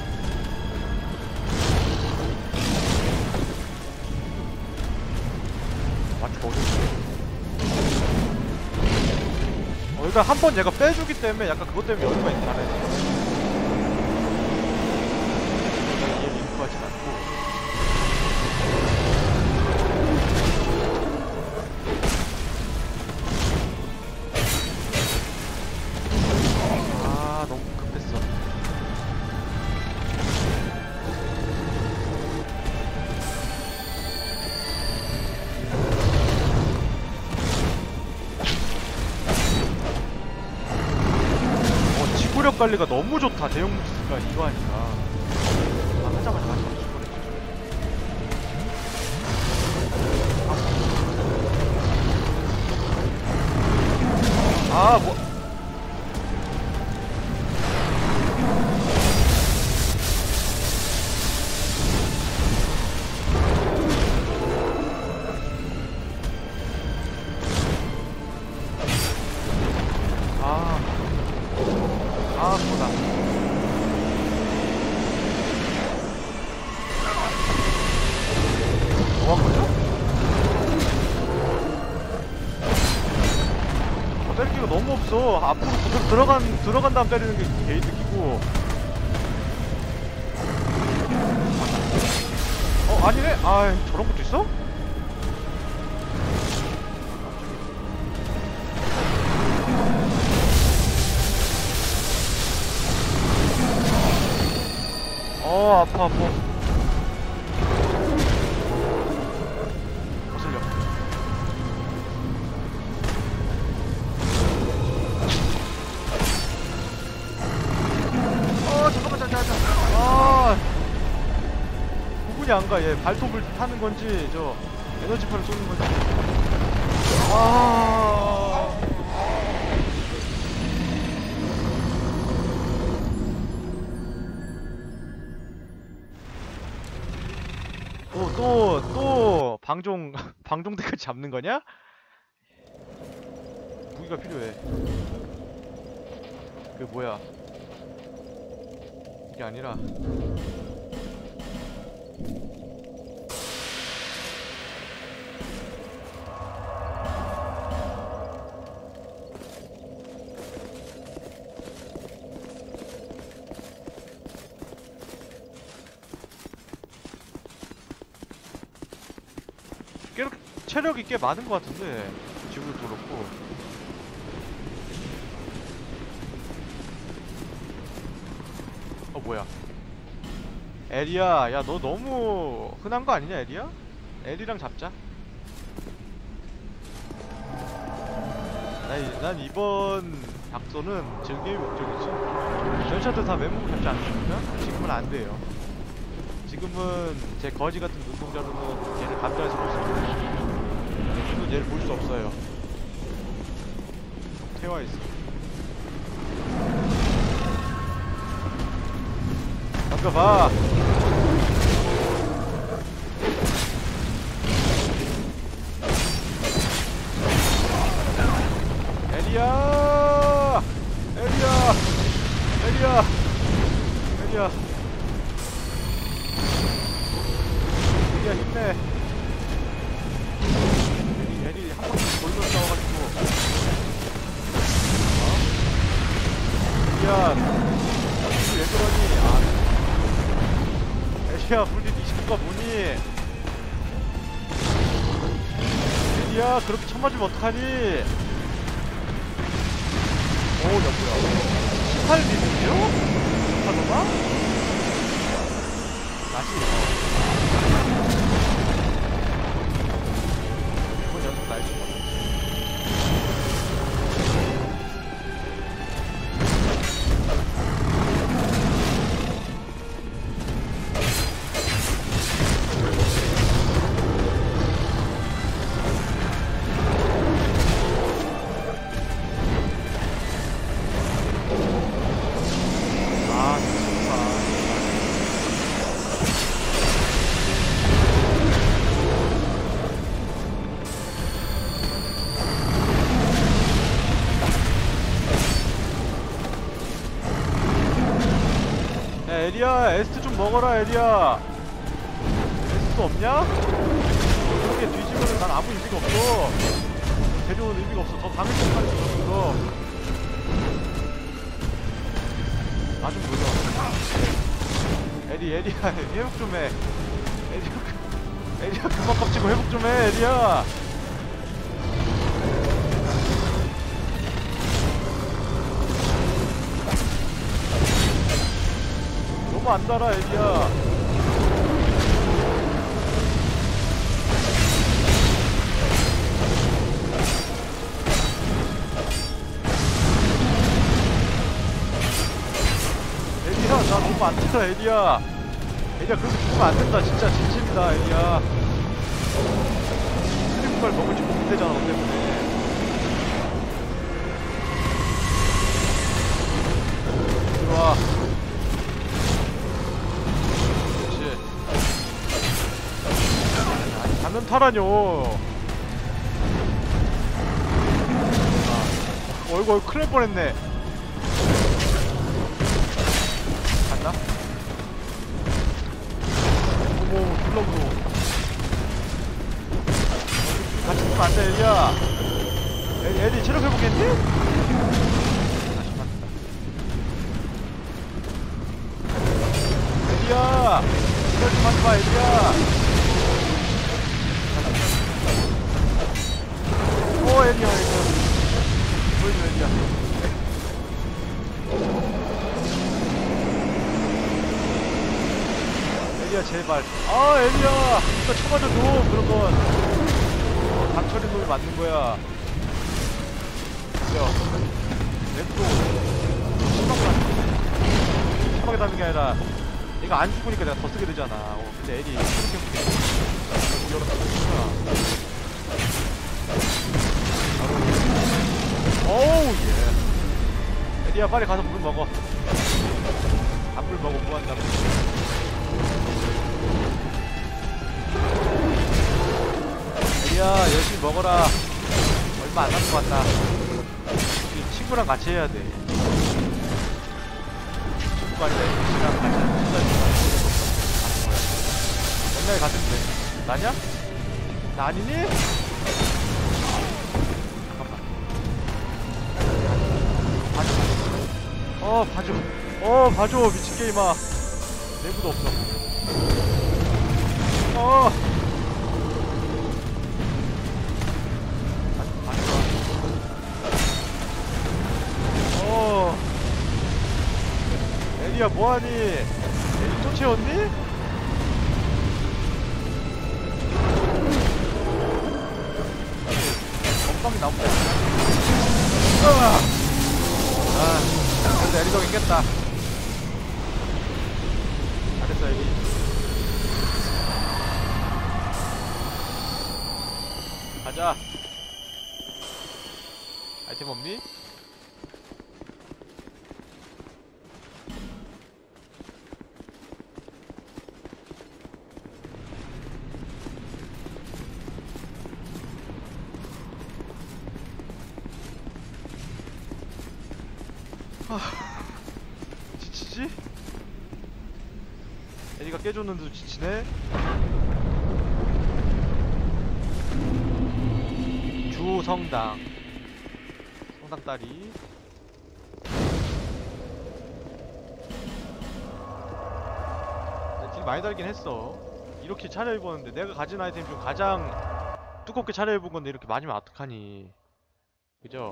Speaker 1: 맞추고 어려운데. 일단 한 번 얘가 빼주기 때문에 약간 그것 때문에 여유가 있다네. 이해 링크하진 않고. 너무 급했어. 지구력 관리가 너무 좋다. 대형 무기가 이거 하니까. 하자마자 다시 죽어버렸지. 뭐. 그거다. 뭐한 거죠? 때릴 기가 너무 없어. 앞으로 들어간 다음 때리는 게 개이득이고. 아니네? 아, 저런 것도 있어? 아파. 거슬려. 잠깐만, 구분이 안 가. 얘 발톱을 타는 건지, 저 에너지판을 쏘는 건지. 또 방종대까지 잡는 거냐? 무기가 필요해. 그 뭐야? 이게 아니라. 체력이 꽤 많은 것 같은데 지구도 그렇고. 뭐야? 에리야, 야 너 너무 흔한 거 아니냐 에리야? 에리랑 잡자. 난 이번 작전은 즐길 목적이지. 전차들 다 멘붕 잡지 않습니까? 지금은 안 돼요. 지금은 제 거지 같은 눈동자로는 얘를 감지할 수가 없습니다. 지금은 얘를 볼 수 없어요. 태워 있어. 봐. 에리야 힘내. 에리 한 바퀴 돌려 싸워가지고. 에리야, 왜 그러니? 에리야, 불빛 29가 뭐니? 에리야, 그렇게 쳐 맞으면 어떡하니? 오, 야, 뭐야. 18리듬이요? 하더가? 다시. 이번 연속 날씨 봐. 에리야, 에스트 좀 먹어라, 에리야. 에스트 없냐? 그렇게 뒤지면은 난 아무 의미가 없어. 데려온 의미가 없어. 더 강해질 것 같아, 그거. 나 좀 놀려. 에리야, 회복 좀 해. 에리야, 그만 깝치고 회복 좀 해, 에리야. 너무 안 달아, 에리야. 에리야, 나 너무 안 달아, 에리야. 에리야, 그렇게 죽으면 안 된다. 진짜 진심이다, 에리야. 슬리프갈 먹을지 못 되잖아, 너 때문에. 들어와. 장난 타라뇨. 어이구, 큰일 날 뻔했네. 갔나? 어머, 졸라 무서워. 같이 죽으면 안 돼, 에리야. 에리 체력 회복했니? 다시 맞다. 에리야, 이럴 좀 하지 마, 에리야. 에리야 제발. 아 에리야 이거 쳐맞아 놈 그런건 강철인 놈이 맞는 거야. 야 냅둬. 심하게 닿는 게 아니라 얘가 안 죽으니까 내가 더 쓰게 되잖아. 근데 에리 이렇게 올려놓고 어우 예. 에리야 빨리 가서 물 먹어. 밥물 먹어 무한다고. 에리야 열심히 먹어라. 얼마 안 남은 것 같다. 우리 친구랑 같이 해야 돼. 친구가 아니라 애기랑 같이 하는 옛날에 같은데 나냐? 나 아니니? 잠깐만. 봐줘. 봐줘 미친 게임아. 내구도 없어. 에리야 뭐하니? 에리 또 채웠니? 건빵이 나오네. 그래도 에리 덕 이겼다. 잘했어 에리. 가자. 아이템 없니? 지치지? 애니가 깨줬는데도 지치네? 주성당 성당 딸이 딜 많이 달긴 했어. 이렇게 차려입었는데 내가 가진 아이템 중 가장 두껍게 차려입은 건데 이렇게 맞으면 어떡하니. 그죠?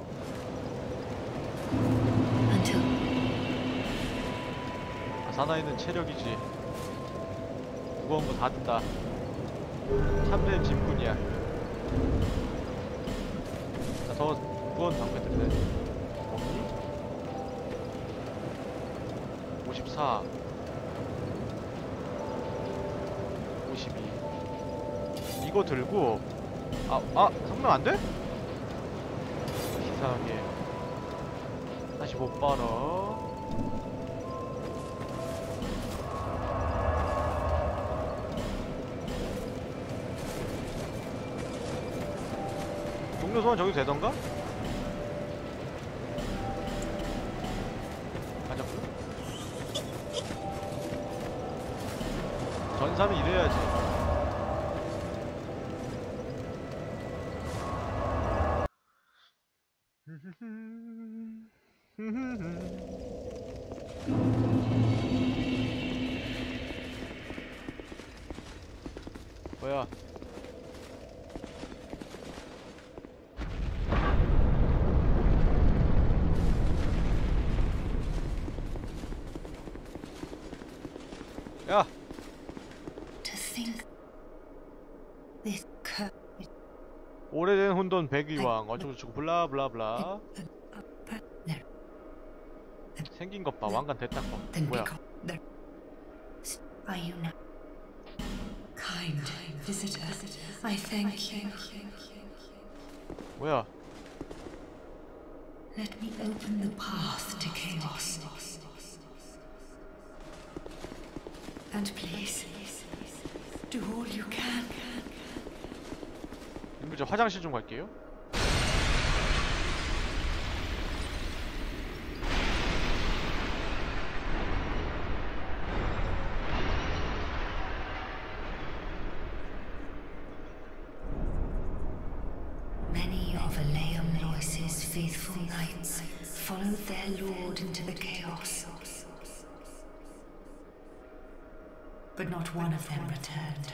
Speaker 1: 사나이는 체력이지. 무거운 거 다 든다. 참된 짐꾼이야. 나 더 무거운 방패 들래. 없니? 54 52 이거 들고 성능 안 돼? 이상하게 다시 못 빨아. 동료 소환 저기도 되던가? 가자고. 전사는 이래야지. 뭐야? 야!
Speaker 2: To think this
Speaker 1: 오래된 혼돈 백위왕 어쩌고저쩌고 블라블라블라. 생긴 것 봐. 왕관 됐다 거. 뭐야?
Speaker 2: Are you not kind visitor? I thank you.
Speaker 1: 뭐야?
Speaker 2: Let me open the path to chaos. And please, do all you can.
Speaker 1: 님들 저 화장실 좀 갈게요.
Speaker 2: Many of Aleum Lois's faithful knights followed their lord into the chaos. But not one of them returned.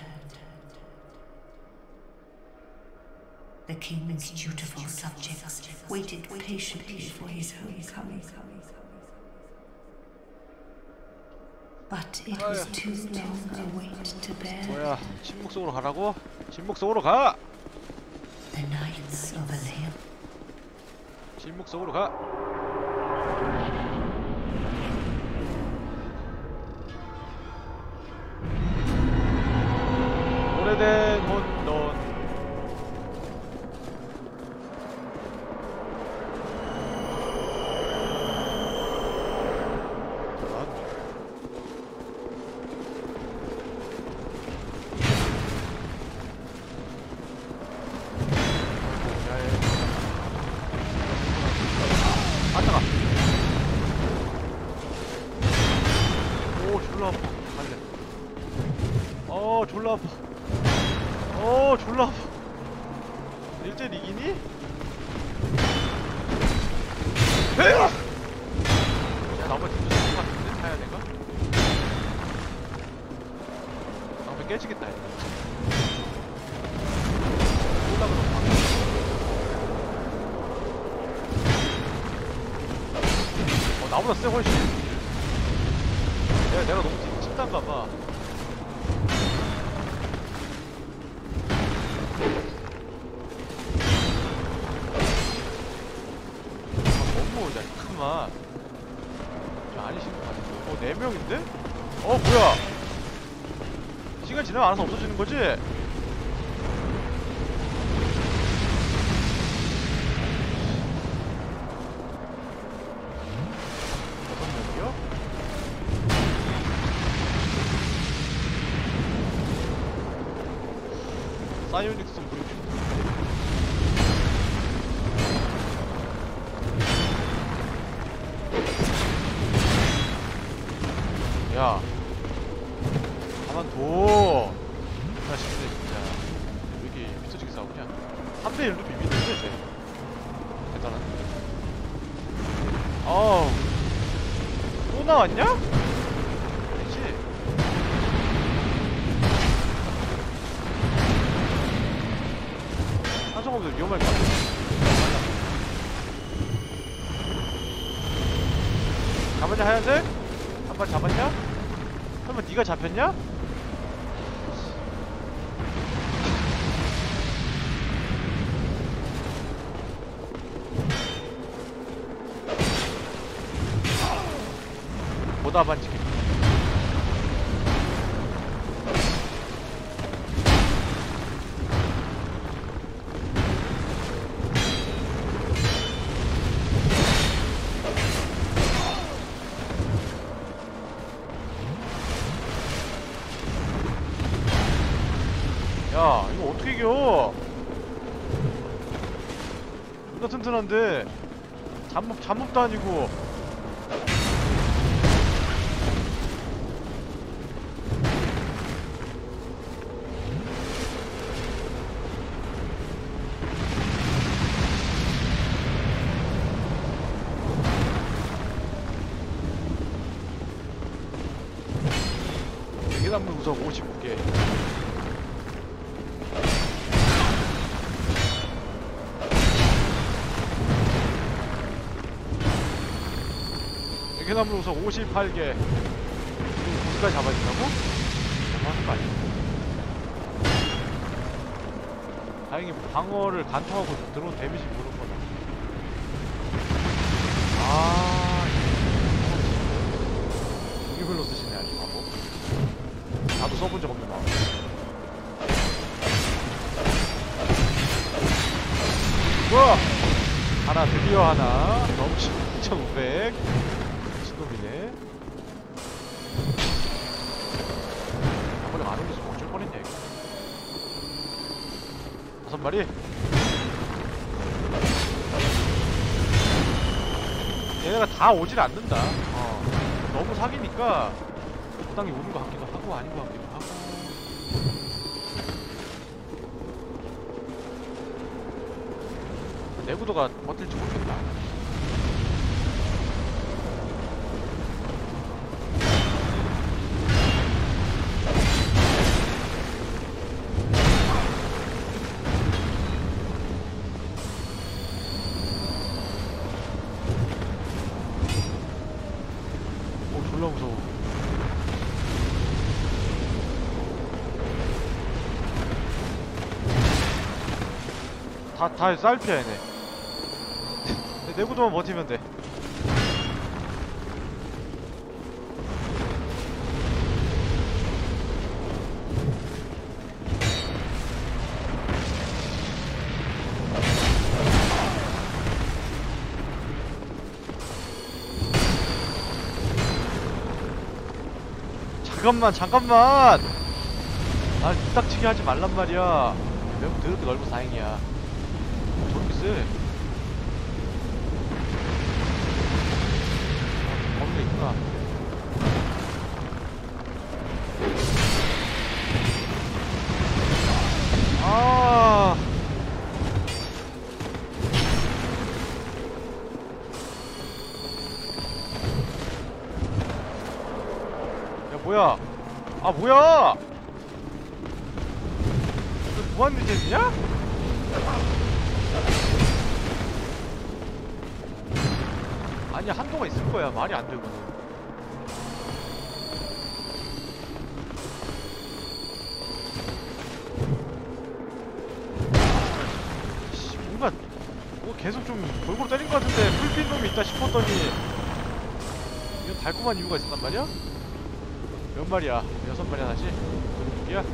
Speaker 2: The king's dutiful subjects waited patiently for his homecoming. But it was too long a wait to bear.
Speaker 1: 뭐야, 침묵 속으로 가라고? 침묵 속으로 가!
Speaker 2: The Knights of Alea.
Speaker 1: 침묵 속으로 가! 오래된 혼돈. 아따가. 오, 졸라 아파. 갈래. 졸라 아파. 졸라 아파. 1대 이기니? 야, 나머지 진짜 좋은 것 같은데? 타야 내가? 나머지 깨지겠다, 이거. 쏠라 그러고. 나보다 세 훨씬. 내가 너무 찐단가봐. 너무 잠깐만. 저 아니신 것 같은데. 4명인데? 뭐야? 시간 지나면 알아서 없어지는 거지? 사이오닉스 무료 야, 가만둬. 나 진짜 왜 이렇게 미쳐지게 싸우냐? 3대1로 비비는데 쟤 대단한데. 또 나왔냐? 아니지? 한성호도 위험할 것 같아. 잡았냐, 하얀색? 한 발 잡았냐? 설마 니가 잡혔냐? 보다 반칙. 야, 이거 어떻게 이겨? 존나 튼튼한데 잡몹도 아니고. 대기나무 구석 55개. 대기나무 구석 58개. 보스까지 잡아야 된다고? 너무하는 거 아니야? 다행히 방어를 간통하고 들어온 데미지 모르는 거다. 무기별로 쓰시네, 아주 바보. 나도 써본 적 없는 마음. 우와! 하나, 드디어 하나. 너무 2,500. 미친놈이네. 원래 많은 데서 멈출 뻔했냐, 이거. 5마리? 얘네가 다 오질 않는다. 너무 사기니까 적당히 오는 것 같기도 하고 아닌 것 같기도 하고. 내구도가 버틸지 모르겠다. 오, 졸라 무서워. 다 쌀피야 얘네. 내구도만 버티면 돼. 잠깐만! 아, 뚝딱치게 하지 말란 말이야. 매우 더럽게 넓고 다행이야. 저렇게 쎄. 거기가 있구나. 아. 야, 뭐야? 아, 뭐야? 너 무한리젠이냐? 아니, 한도가 있을 거야. 말이 안 되고. 씨, 뭔가 뭐 계속 좀 골고루 때린 것 같은데 풀핀 놈이 있다 싶었더니 이건 달콤한 이유가 있었단 말이야? 몇 마리야? 6마리나 다시? 몇 개야?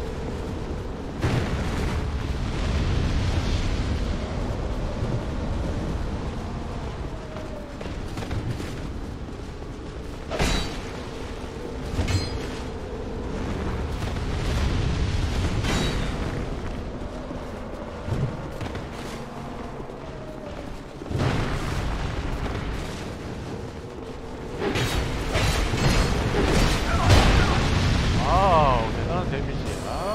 Speaker 1: 대단한 데미지야.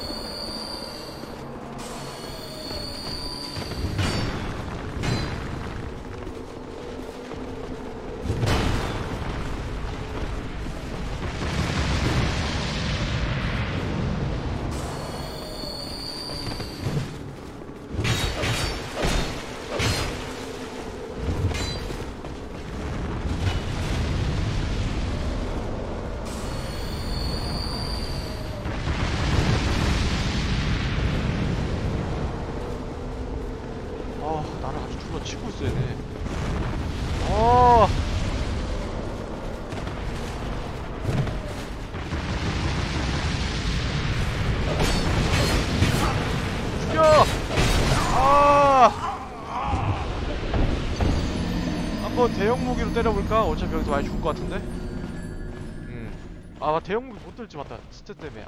Speaker 1: 나를 아주 둘러치고 있어 얘네. 죽여! 한번 대형 무기로 때려볼까? 어차피 여기서 많이 죽을 것 같은데? 대형 무기 못 들지 맞다. 진짜 때문에.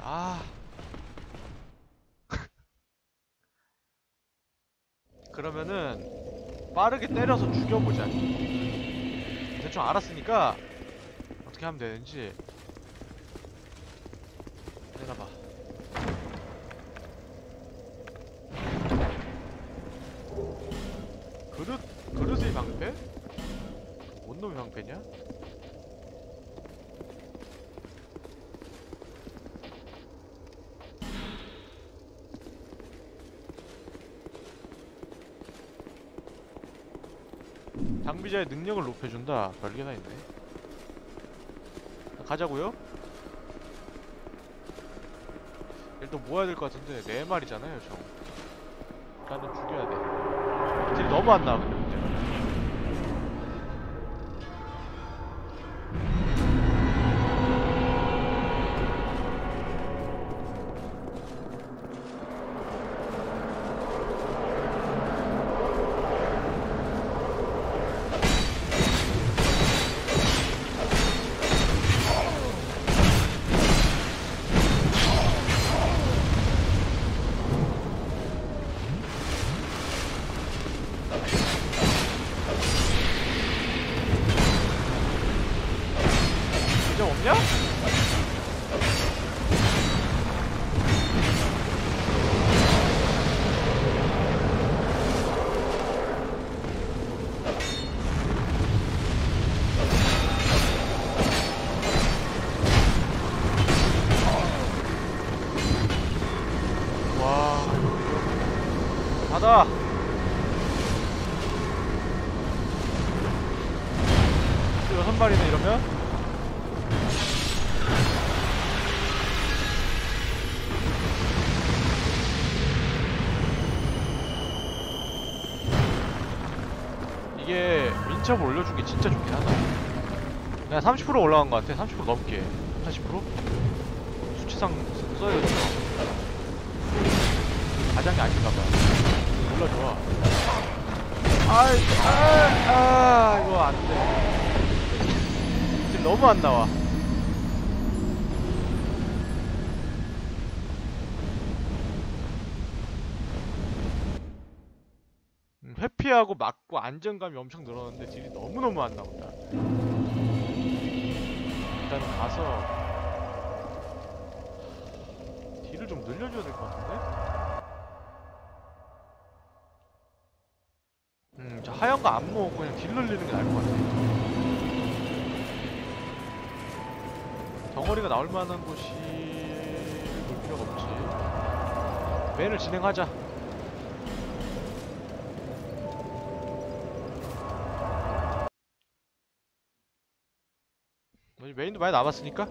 Speaker 1: 그러면은 빠르게 때려서 죽여보자. 대충 알았으니까 어떻게 하면 되는지 내놔봐. 그릇의 방패? 뭔 놈의 방패냐? 장비자의 능력을 높여준다. 별게 다 있네. 가자고요? 일단 모아야 될 것 같은데 4마리잖아요 총. 일단은 죽여야 돼. 딜이 너무 안 나와 근데 문제가. 없냐? 와, 닫아. 또 6마리네 이러면? 인체업을 올려준 게 진짜 좋긴 하다. 그냥 30% 올라간 것 같아. 30% 넘게. 80%? 수치상 써야겠죠. 가장이 아닌가 봐. 몰라 좋아. 이거 안 돼. 지금 너무 안 나와. 회피하고 맞고 안정감이 엄청 늘었는데 딜이 너무너무 안 나온다. 일단 가서 딜을 좀 늘려줘야 될 것 같은데? 저 하얀 거 안 먹고 그냥 딜 늘리는 게 나을 것 같아. 덩어리가 나올 만한 곳이 볼 필요가 없지. 맨을 진행하자. 메인도 많이 남았으니까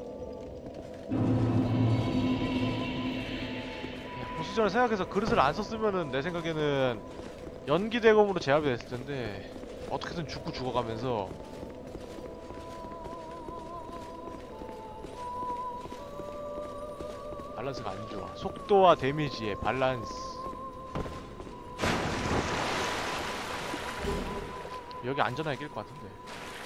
Speaker 1: 보스전을 생각해서 그릇을 안 썼으면은 내 생각에는 연기 대검으로 제압이 됐을 텐데 어떻게든 죽고 죽어가면서 밸런스가 안 좋아. 속도와 데미지의 밸런스. 여기 안전하게 낄 것 같은데.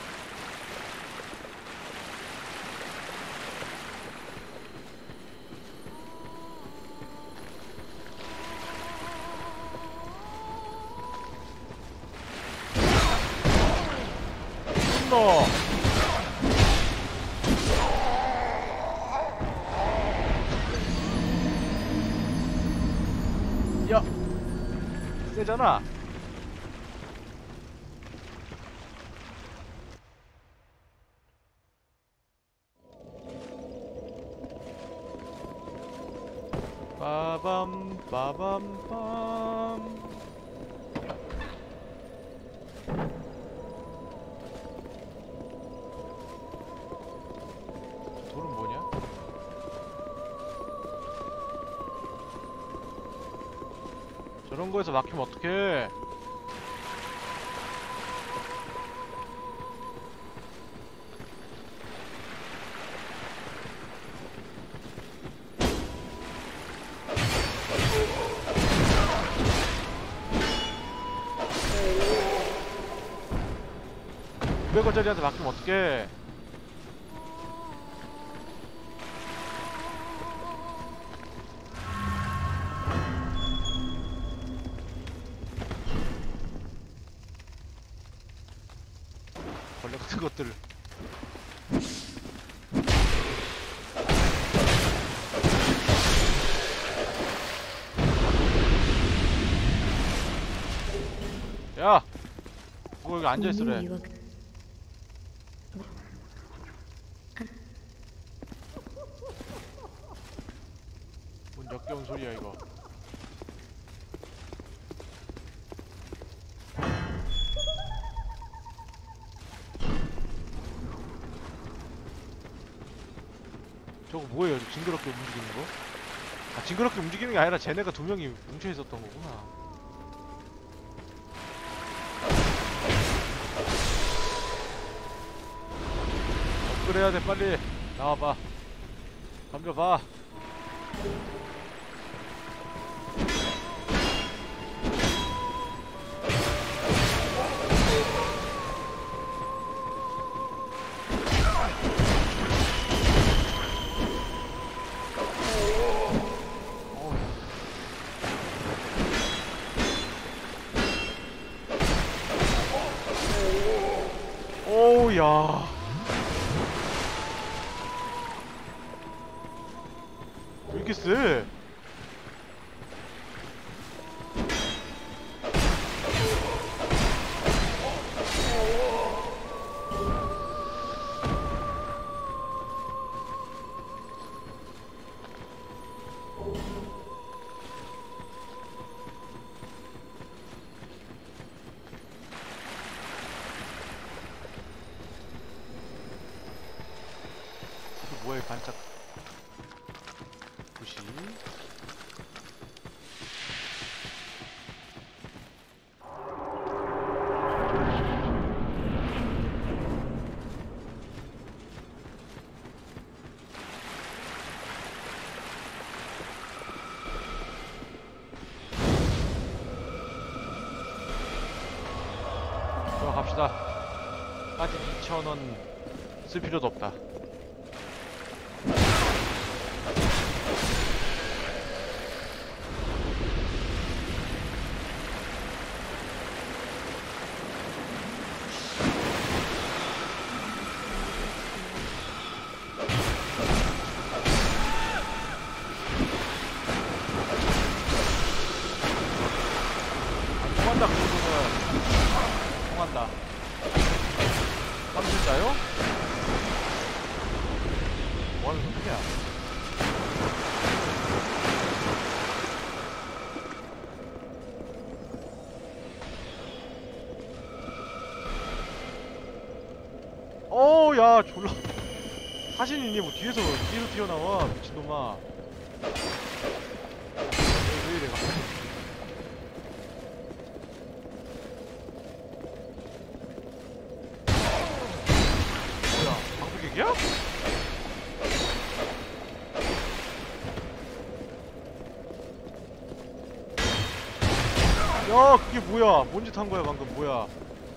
Speaker 1: 너 야! 세잖아. 빠밤 빠밤밤. 돌은 뭐냐? 저런 거에서 막히면 어떡해. 백 원짜리한테 막히면 어떡해. 벌레 같은 것들을. 야! 뭐 여기 앉아있으래. 뭔 역겨운 소리야 이거. 저거 뭐예요? 징그럽게 움직이는 거? 아, 징그럽게 움직이는 게 아니라 쟤네가 두 명이 뭉쳐 있었던 거구나. 업그레이해야 돼. 빨리 나와봐. 덤벼봐. 오우야. 왜 이렇게 세? 뭐야 반짝 부시. 2,000원 쓸 필요도 없다. 통한다, 그 정도면. 통한다. 3실자요? 뭐하는 소리야? 야, 졸라. 사신이니 뭐 뒤에서 튀어나와, 미친놈아. 왜 이래, 갑자기. 뭐야, 방송객이야? 야, 그게 뭐야? 뭔 짓 한 거야, 방금, 뭐야?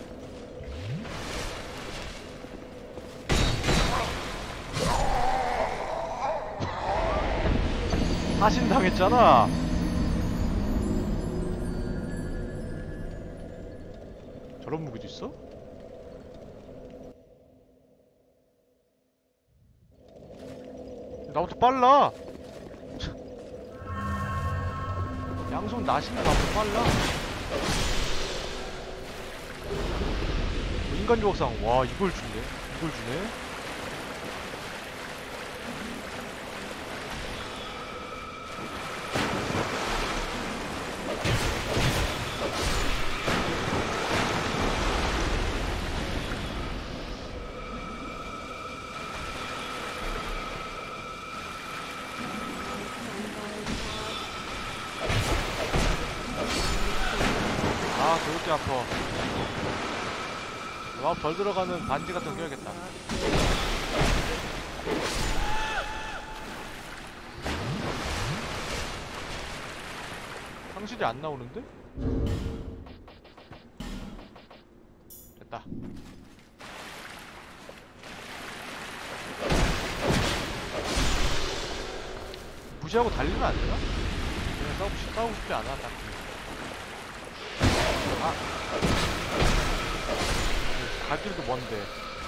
Speaker 1: 사신당했잖아. 저런 무기도 있어? 나부터 빨라. 양손 나시면 나부터 빨라. 인간 조각상. 와, 이걸 주네. 이걸 주네. 아, 더럽게 아파. 막 덜 들어가는 반지 같은 거 껴야겠다. 상실이 안 나오는데? 됐다. 무시하고 달리면 안 되나? 그냥 싸우고 싶지 않아, 딱. 아. 갈 길도 먼데.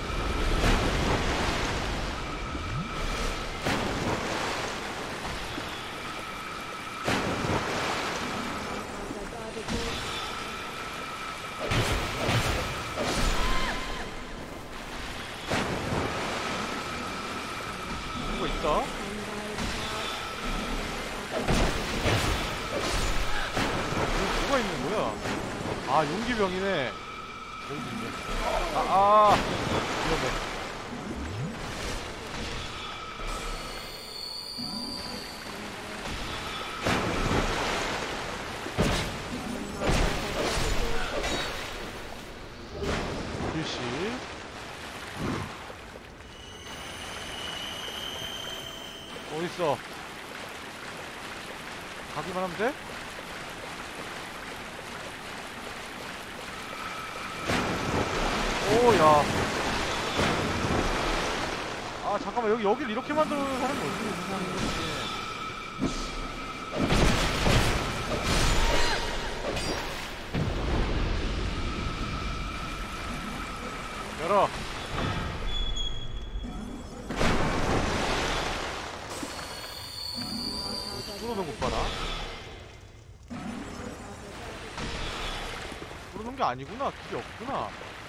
Speaker 1: 이거 있다? 뭐가 있는 거야? 아, 용기병이네. 여기 있네. 위험해. 일시. 어딨어? 가기만 하면 돼? 오, 야. 아, 잠깐만. 여길 이렇게 만들어놓은 사람이 어떻게 세상에 이렇게. 열어. 뚫어놓은 것 봐라. 뚫어놓은 게 아니구나. 길이 없구나.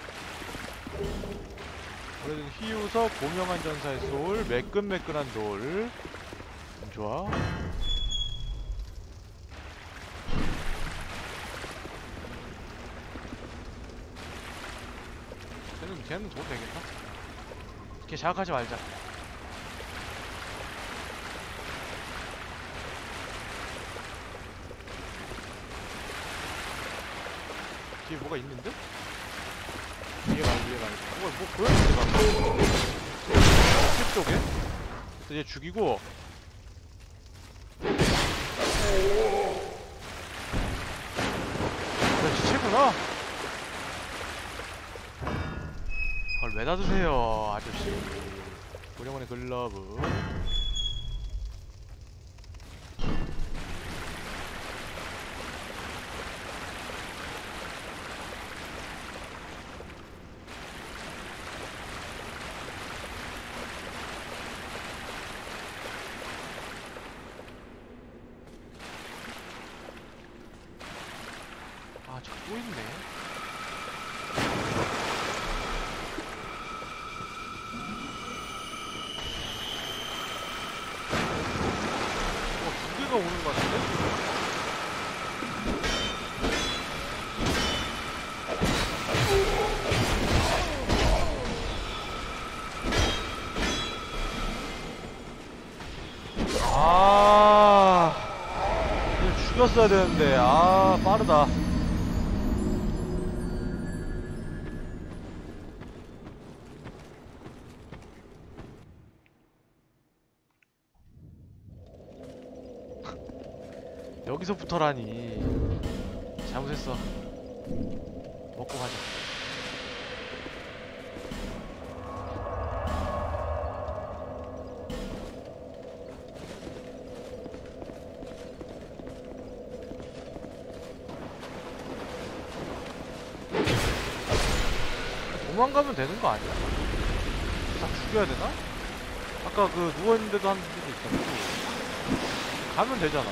Speaker 1: 그래도 희우석, 고명한 전사의 소울, 매끈매끈한 돌. 좋아. 쟤는 줘도 되겠다. 걔 자극하지 말자. 뒤에 뭐가 있는데? 위에 말고. 뭐 보여주지 마. 집 쪽에? 그래서 얘 죽이고. 그래, 시체구나. 아, 그걸 왜 닫으세요, 아저씨. 오래간의 글러브. 아, 저기 또 있네. 두 개가 오는 것 같은데? 아, 이걸 죽였어야 되는데. 아, 빠르다. 여기서부터라니. 잘못했어. 먹고 가자. 도망가면 되는 거 아니야? 다 죽여야 되나? 아까 그 누워있는데도 한 분도 있었고. 가면 되잖아.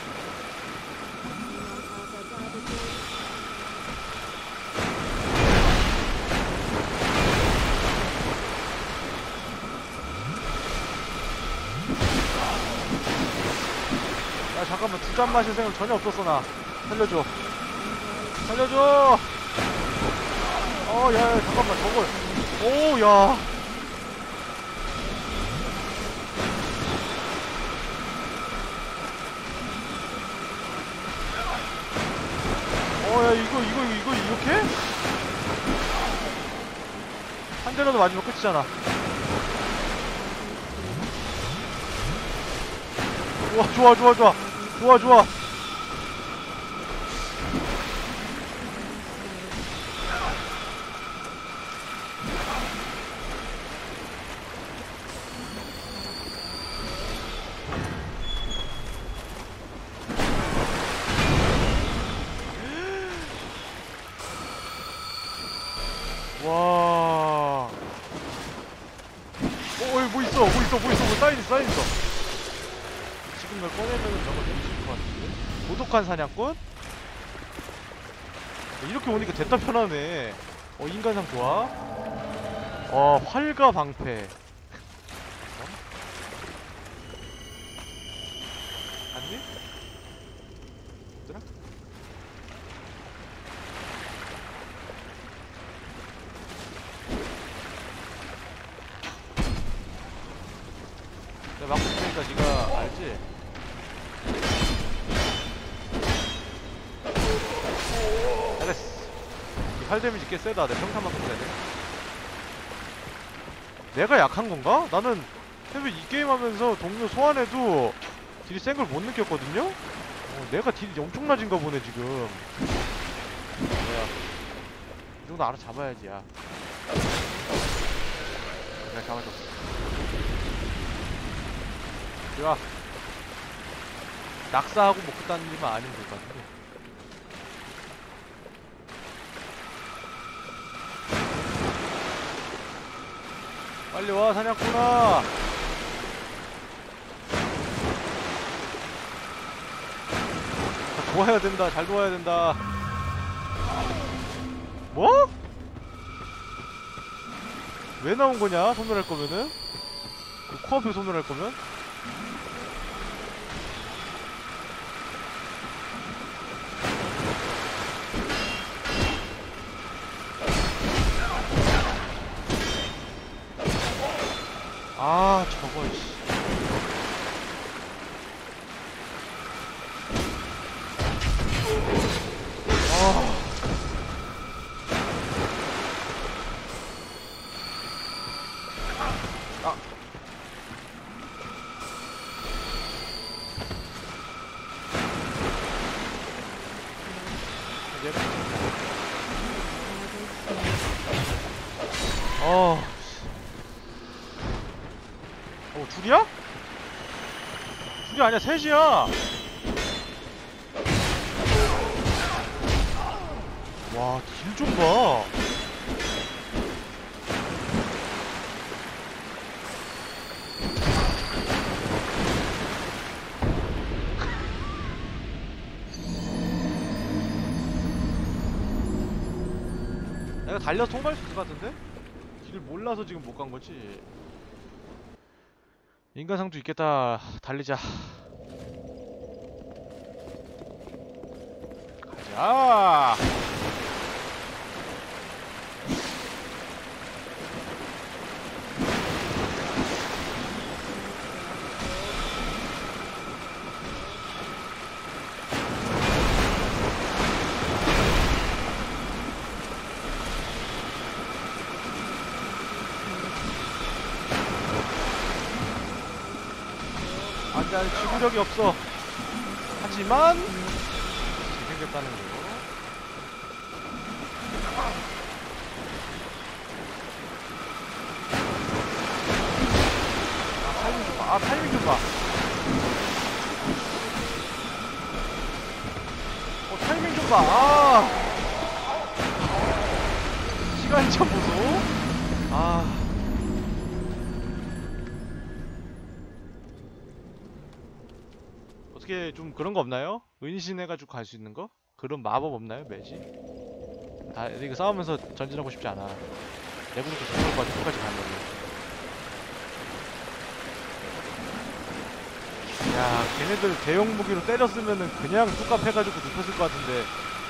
Speaker 1: 야, 잠깐만, 두 잔 마실 생각 전혀 없었어. 나 살려줘. 살려줘. 야, 야, 잠깐만, 저걸. 오, 야. 야, 이거 이렇게? 한 대라도 맞으면 끝이잖아. 좋아, 좋아. 와. 여기 뭐 있어. 사인 있어. 지금 널 꺼내면은 저거 뒤질 것 같은데? 고독한 사냥꾼? 이렇게 오니까 됐다 편하네. 인간상 좋아. 활과 방패. 갔니? 얘들아? 내가 막고 있으니까 네가 알지? 잘했어. 이 활 데미지 꽤 세다. 내 평탄만큼 세네. 내가 약한 건가? 나는 헤비 이 게임 하면서 동료 소환해도 딜이 센 걸 못 느꼈거든요? 내가 딜이 엄청나진가 보네 지금. 뭐야, 이 정도 알아 잡아야지. 야, 내가 잡아줬어. 좋아. 낙사하고 먹겠다는 일만 아니면 될 것 같은데. 빨리 와, 사냥꾼아. 도와야 된다. 잘 도와야 된다. 뭐? 왜 나온 거냐? 소멸할 거면은? 코앞에 소멸할 거면? 아, 저거, 씨. 둘이야? 둘이 아니야, 셋이야. 와, 길 좀 봐. 내가 달려서 통과할 수 있을 것 같은데? 길을 몰라서 지금 못 간 거지. 인간상도 있겠다. 달리자. 가자. 안돼, 지구력이 없어. 하지만 잘생겼다는 거. 아, 타이밍 좀 봐. 타이밍 좀 봐. 아, 시간이 참 보소. 아, 어떻게 좀 그런 거 없나요? 은신해가지고 갈 수 있는 거? 그런 마법 없나요, 매지? 다 이거 싸우면서 전진하고 싶지 않아. 내부부터 죽을 것 같아. 끝까지 가는 거지. 야, 걔네들 대형 무기로 때렸으면은 그냥 뚝갑 해가지고 눕혔을 것 같은데.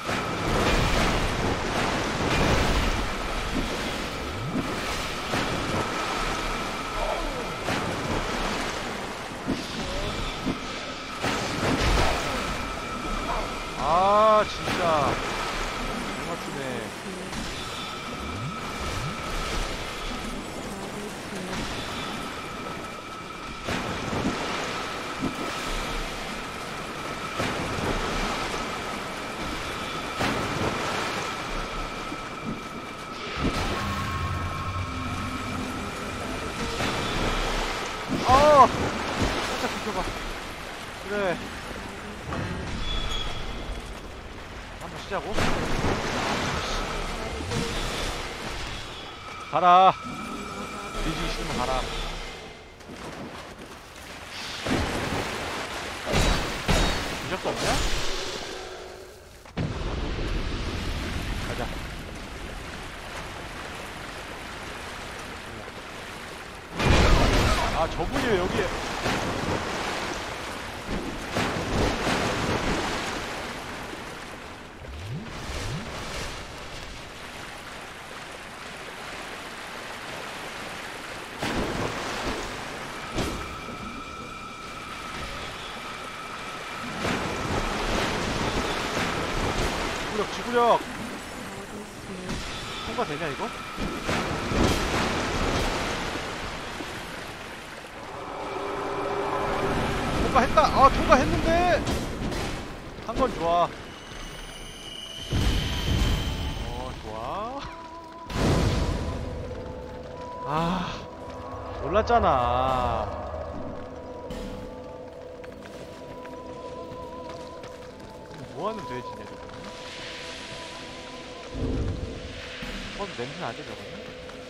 Speaker 1: 아, 진짜 못 맞추네. 살짝 비켜봐. 그래, 한번 쉬자고. 가라. 뒤지기 싫으면 가라. 이적도 없냐? 가자. 아, 저분이 왜 여기에. 지구력. 통과되냐 이거? 통과했다. 아, 통과했는데 한 건 좋아. 좋아. 아, 놀랐잖아. 뭐하는 돼지냐 저거. 냄새 나지 저거는?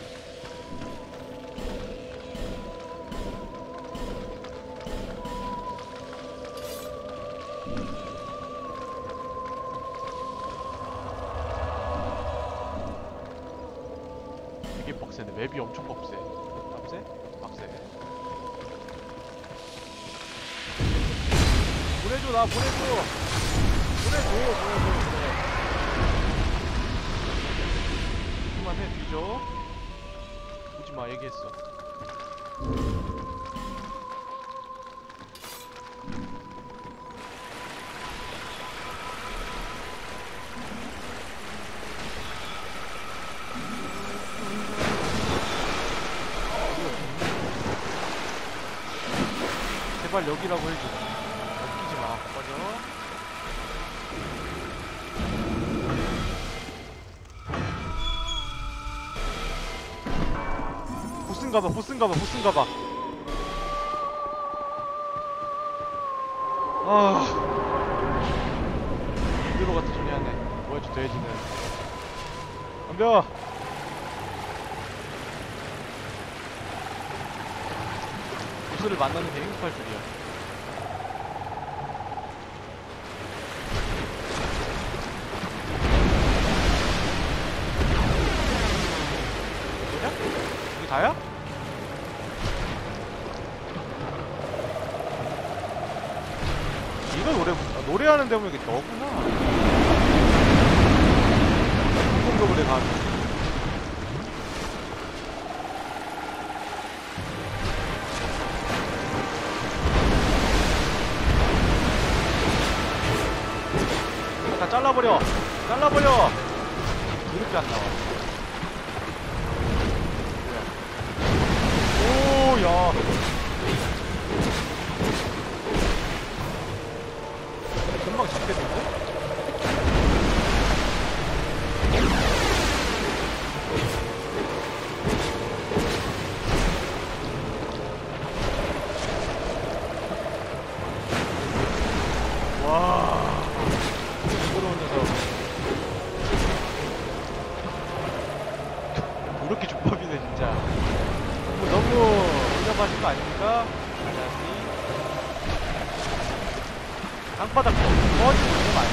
Speaker 1: 되게 빡세네. 맵이 엄청 빡세. 빡세? 빡세. 보내줘, 나 보내줘. 보내줘. 그래. 그만해, 뒤져. 오지마, 얘기했어. 제발 여기라고 해줘. 웃기지마. 꺼져. 보스인가봐. 아, 이대로 같아 소리하네. 뭐였지 돼지는. 덤벼. 보스를 만나는 게 행복할 줄이야. 뭐냐? 이게 다야? 이거 노래하는 데면 이게 너구나. 공급을 해 가면. 다 잘라버려. 잘라버려. 이렇게 안 나와. 오, 야. 금방 잡겠는데? 와, 부끄러운 녀석. 이렇게 족밥이네 진짜. 너무 혼잡하신 거 아닙니까? 아저씨. 땅바닥 꺼지고 있는 거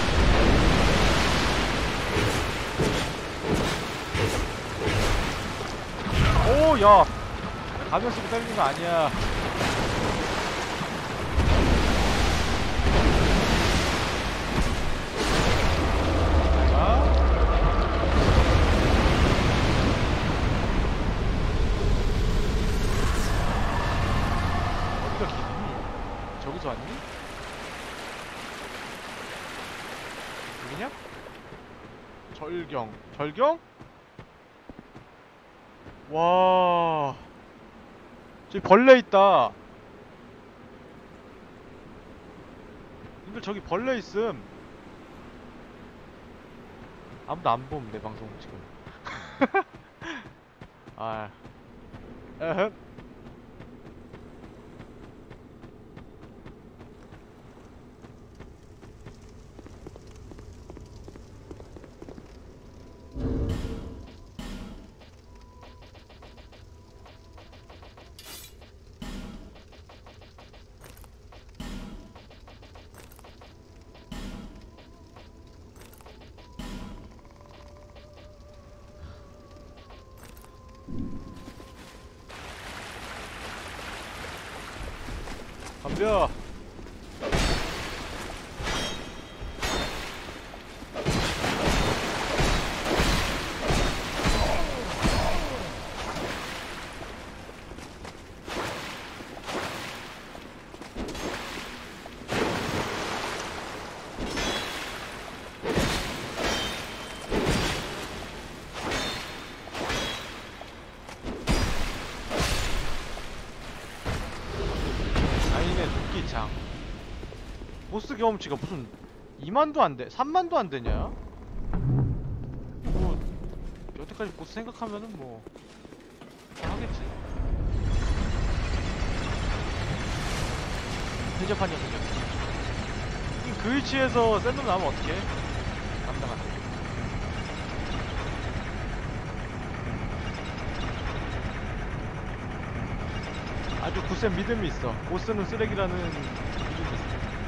Speaker 1: 아니야? 오, 야. 가면 쓰고 때리는 거 아니야. 어디가 길이? 저기서 왔니? 여기냐? 절경. 절경? 와. 저기 벌레 있다. 님들 저기 벌레 있음. 아무도 안 봄, 내 방송 지금. 아. 에헴. 덤벼. 장 보스 경험치가 무슨 2만도 안 돼, 3만도 안 되냐? 뭐 여태까지 보스 생각하면은 뭐 하겠지. 대접한 녀석이야. 그 위치에서 샌드로 나오면 어떡해? 감당하자. 아주 굳센 믿음이 있어. 보스는 쓰레기라는 믿음이 있어.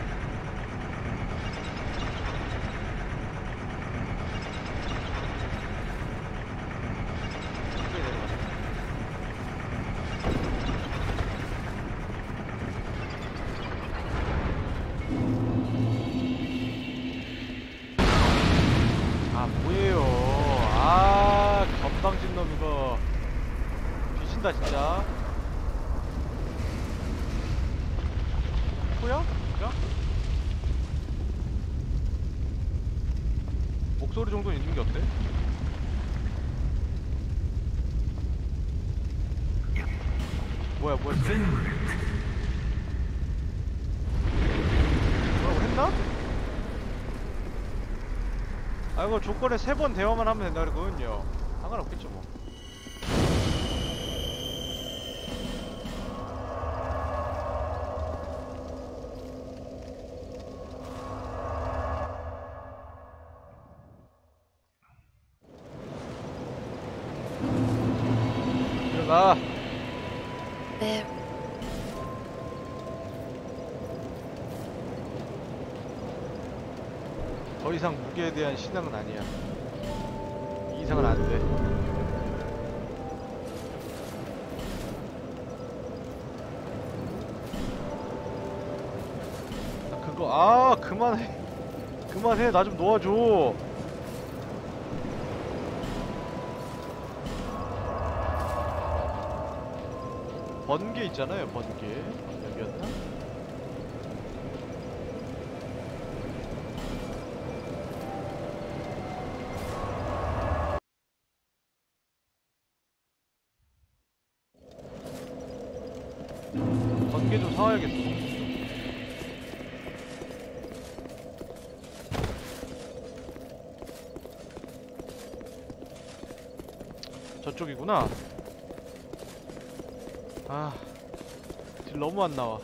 Speaker 1: 여기 내려가. 아, 뭐예요? 아, 건방진 놈 이거. 뒤진다 진짜. 뭐야? 야? 목소리 정도는 있는 게 어때? 뭐야? 뭐라고 했나? 아, 이거 조건에 3번 대화만 하면 된다 그랬거든요. 상관없겠죠 뭐. 내려가.
Speaker 4: There.
Speaker 1: 더 이상 무게에 대한 신앙은 아니야. 이 이상은 안 돼. 그만해. 그만해. 나 좀 놓아줘. 번개 있잖아요, 번개. 여기였나? 번개 좀 사와야겠어. 저쪽이구나. 아, 딜 너무 안 나와.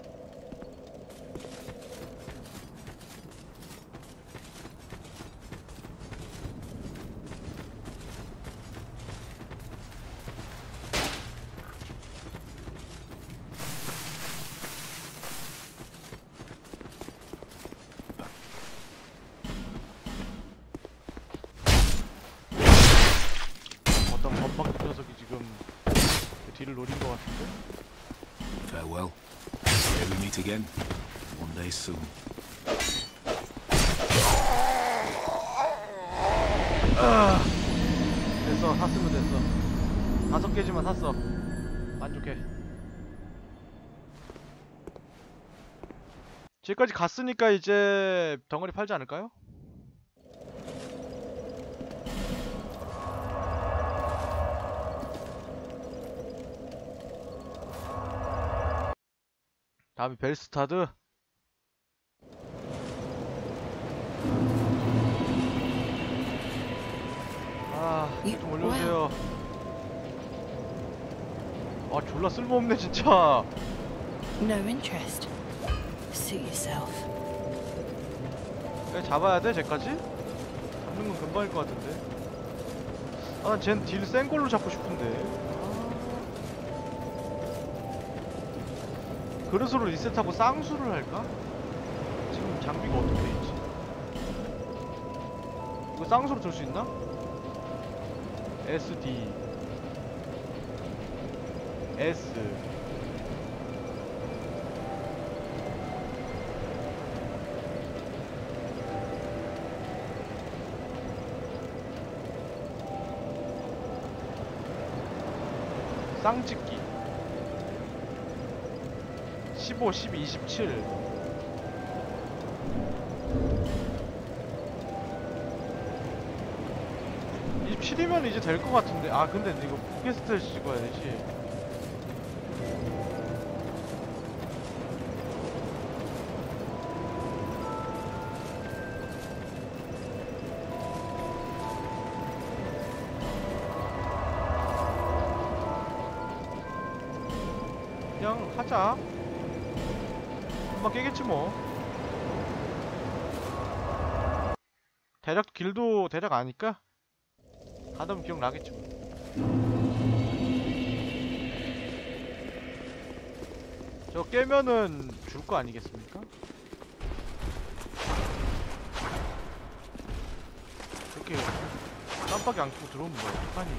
Speaker 1: 어떤 건방진 녀석이 지금 그 뒤를 노린 것 같은데?
Speaker 5: Farewell. May we meet again. One day soon.
Speaker 1: 됐어, 샀으면 됐어. 5개지만 샀어. 만족해. 지금까지 갔으니까 이제 덩어리 팔지 않을까요? 다음이 벨스타드. 좀 올려주세요. 아, 졸라 쓸모없네 진짜.
Speaker 4: No interest. Suit yourself.
Speaker 1: 그냥 잡아야 돼, 쟤까지? 잡는 건 금방일 것 같은데. 아, 쟨 딜 센 걸로 잡고 싶은데. 그릇으로 리셋하고 쌍수를 할까? 지금 장비가 어떻게 돼 있지? 이거 쌍수로 들 수 있나? SD S 쌍찍기 15, 12, 27 27이면 이제 될 것 같은데. 아, 근데 이거 팟캐스트를 찍어야 되지. 그냥 하자. 금방 깨겠지 뭐. 대략 길도 대략 아니까 가다 보면 기억나겠지 뭐. 저 깨면은 줄 거 아니겠습니까? 이렇게 깜빡이 안 켜고 들어오면 뭐 어떡하니.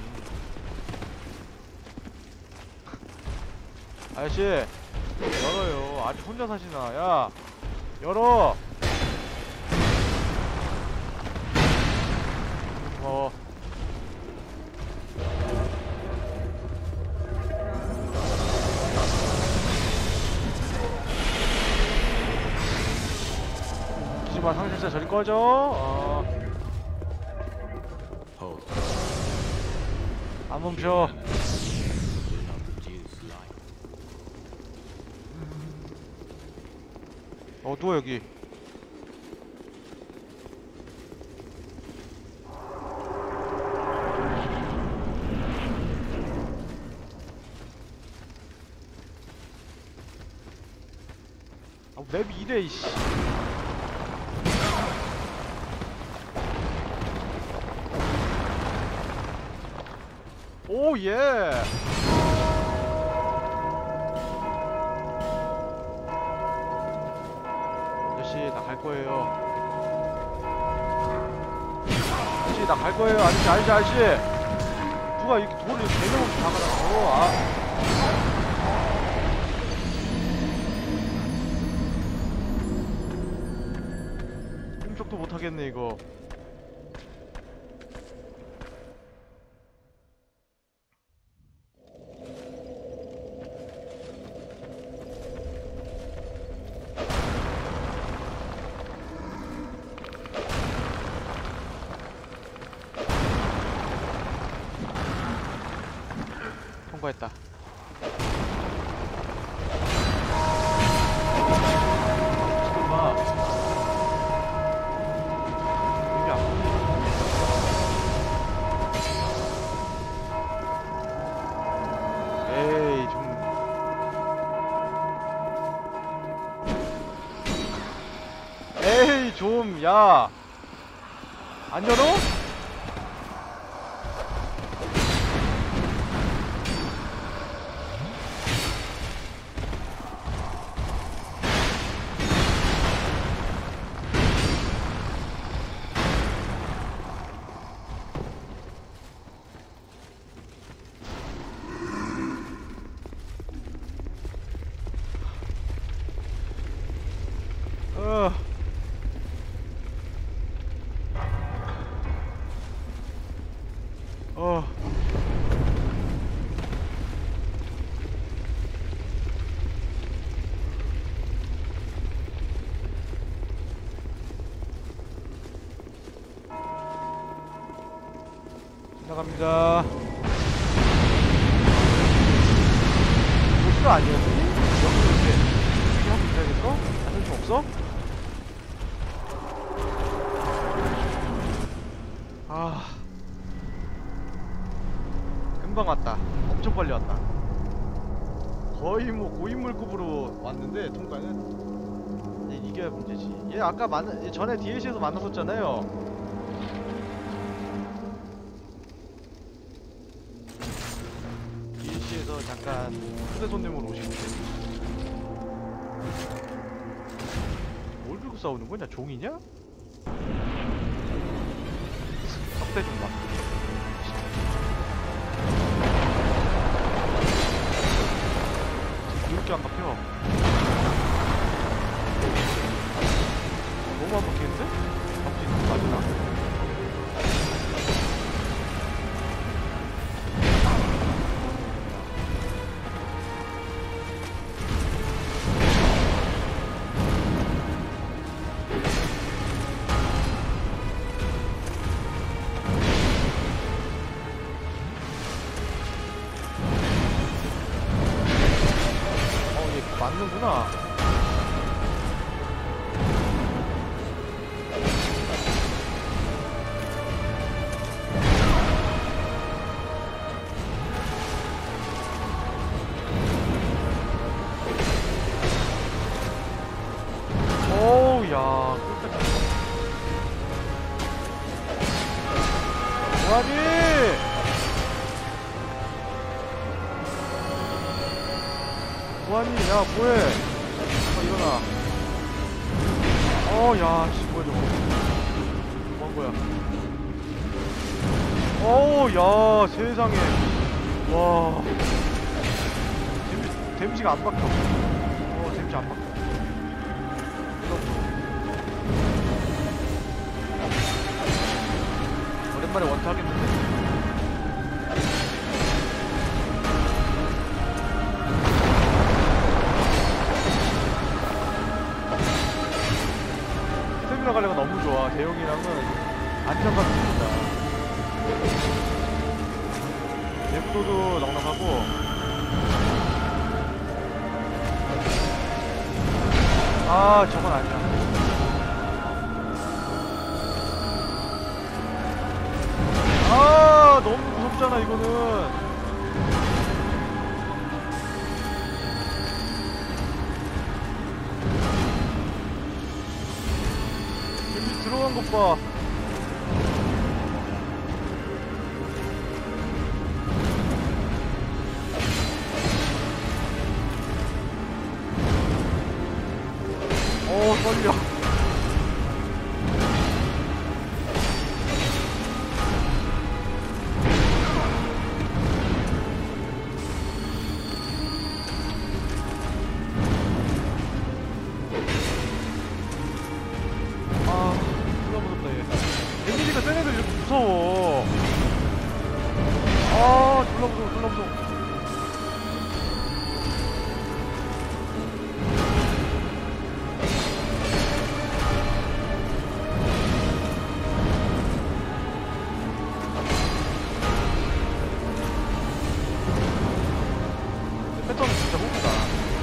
Speaker 1: 아저씨 열어요. 아직 혼자 사시나. 야 열어. 기지마 상실자 저리 꺼져. 안 멈춰. 어두워 여기. 아, 맵이 이래 이씨. 오 예. 거예요. 아저씨 나 갈 거예요. 아저씨. 누가 이렇게 돌을 개념 없이 박아놨어. 아. 꼼짝도 못하겠네 이거. 통과했다. 잠깐만. 이게 안 보이네. 에이 좀. 에이 좀 야. 안 열어? 어. 지나갑니다. 보스 아니었니? 여기서 이렇게 하고 있어야겠어? 다른 좀 없어? 아. 금방 왔다. 엄청 빨리 왔다. 거의 뭐 고인물급으로 왔는데 통과는 이게 문제지. 얘 아까 전에 DLC에서 만났었잖아요. DLC에서 잠깐 초대 손님으로 오시는데 뭘 들고 싸우는 거냐? 종이냐? 석대 좀 봐. 이렇게 안 박혀. 너무 안 박히는데? 박히 있는 거 맞나? 맞는구나. 오우 야 뭐하니? 뭐하니? 야 뭐해? 일어나. 야 씨 뭐야 저거. 뭐한 거야? 야 세상에. 와 데미지가 안 박혀. 데미지 안 박혀. 오랜만에 원타 하겠는데? 스태미나 관리가 너무 좋아. 대용이랑은 안정감이 있습니다. 내구도도 넉넉하고. 아 저건 아니야. 아 너무 무섭잖아 이거는. 여기 들어간 것 봐. 떨려. 패턴은 진짜 호구다.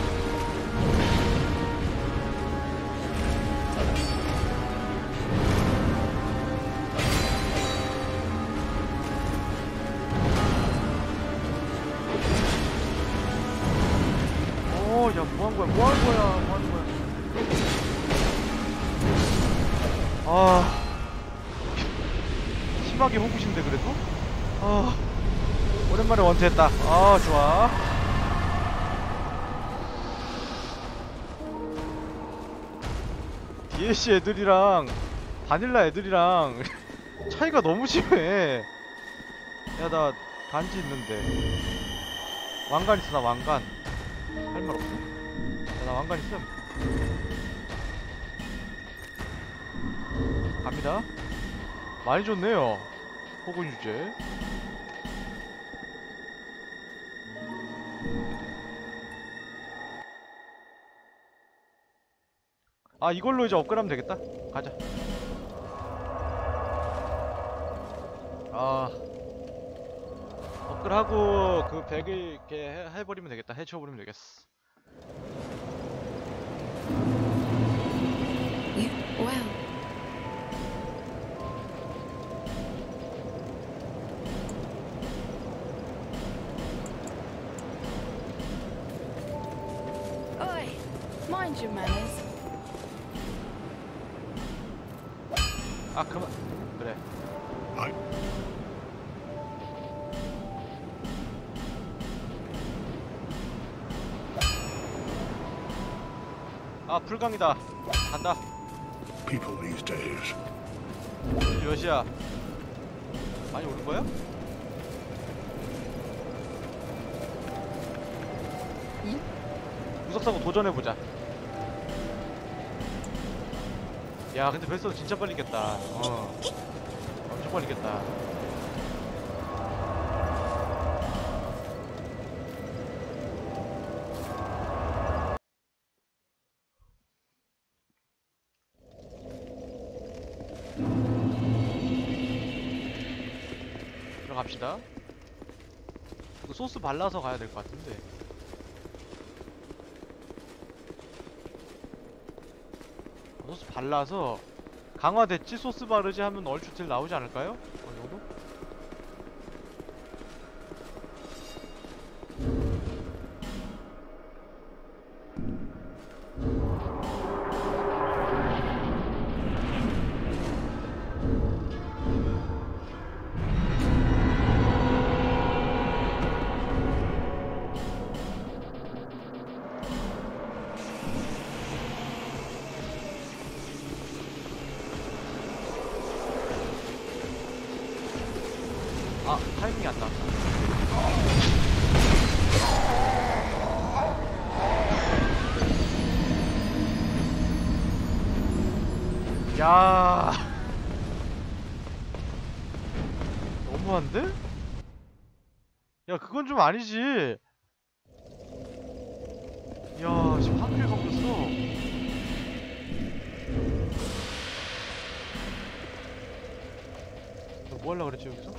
Speaker 1: 야, 뭐한 거야? 뭐 하는 거야? 뭐 하는 거야? 아, 심하게 호구신데 그래도? 아, 오랜만에 원투했다. 아, 좋아. DLC 애들이랑 바닐라 애들이랑 차이가 너무 심해. 야, 나 간지 있는데. 왕관 있어, 나 왕관. 할 말 없어? 야, 나 왕관 있음. 갑니다. 많이 좋네요. 호군 주제. 아, 이걸로 이제 업그레이드하면 되겠다. 가자. 아, 업그레이드하고 그 벽을 이렇게 해버리면 되겠다. 해치워버리면 되겠어.
Speaker 4: You? Well, oi! Mind your manners.
Speaker 1: 아, 그만. 그래. 아, 불강이다. 간다.
Speaker 6: People these days.
Speaker 1: 몇이야? 많이 오는 거야? 무석사고 도전해보자. 야, 근데 뱃속 진짜 빨리겠다. 엄청 빨리겠다. 들어갑시다. 이거 소스 발라서 가야 될 것 같은데. 소스 발라서 강화됐지? 소스 바르지 하면 얼추 딜 나오지 않을까요? 어느 정도? 아, 타이밍이 안 나왔다. 야, 너무한데? 야, 그건 좀 아니지. 야, 지금 한 킬 감겼어. 너 뭐 하려고 그랬지, 여기서?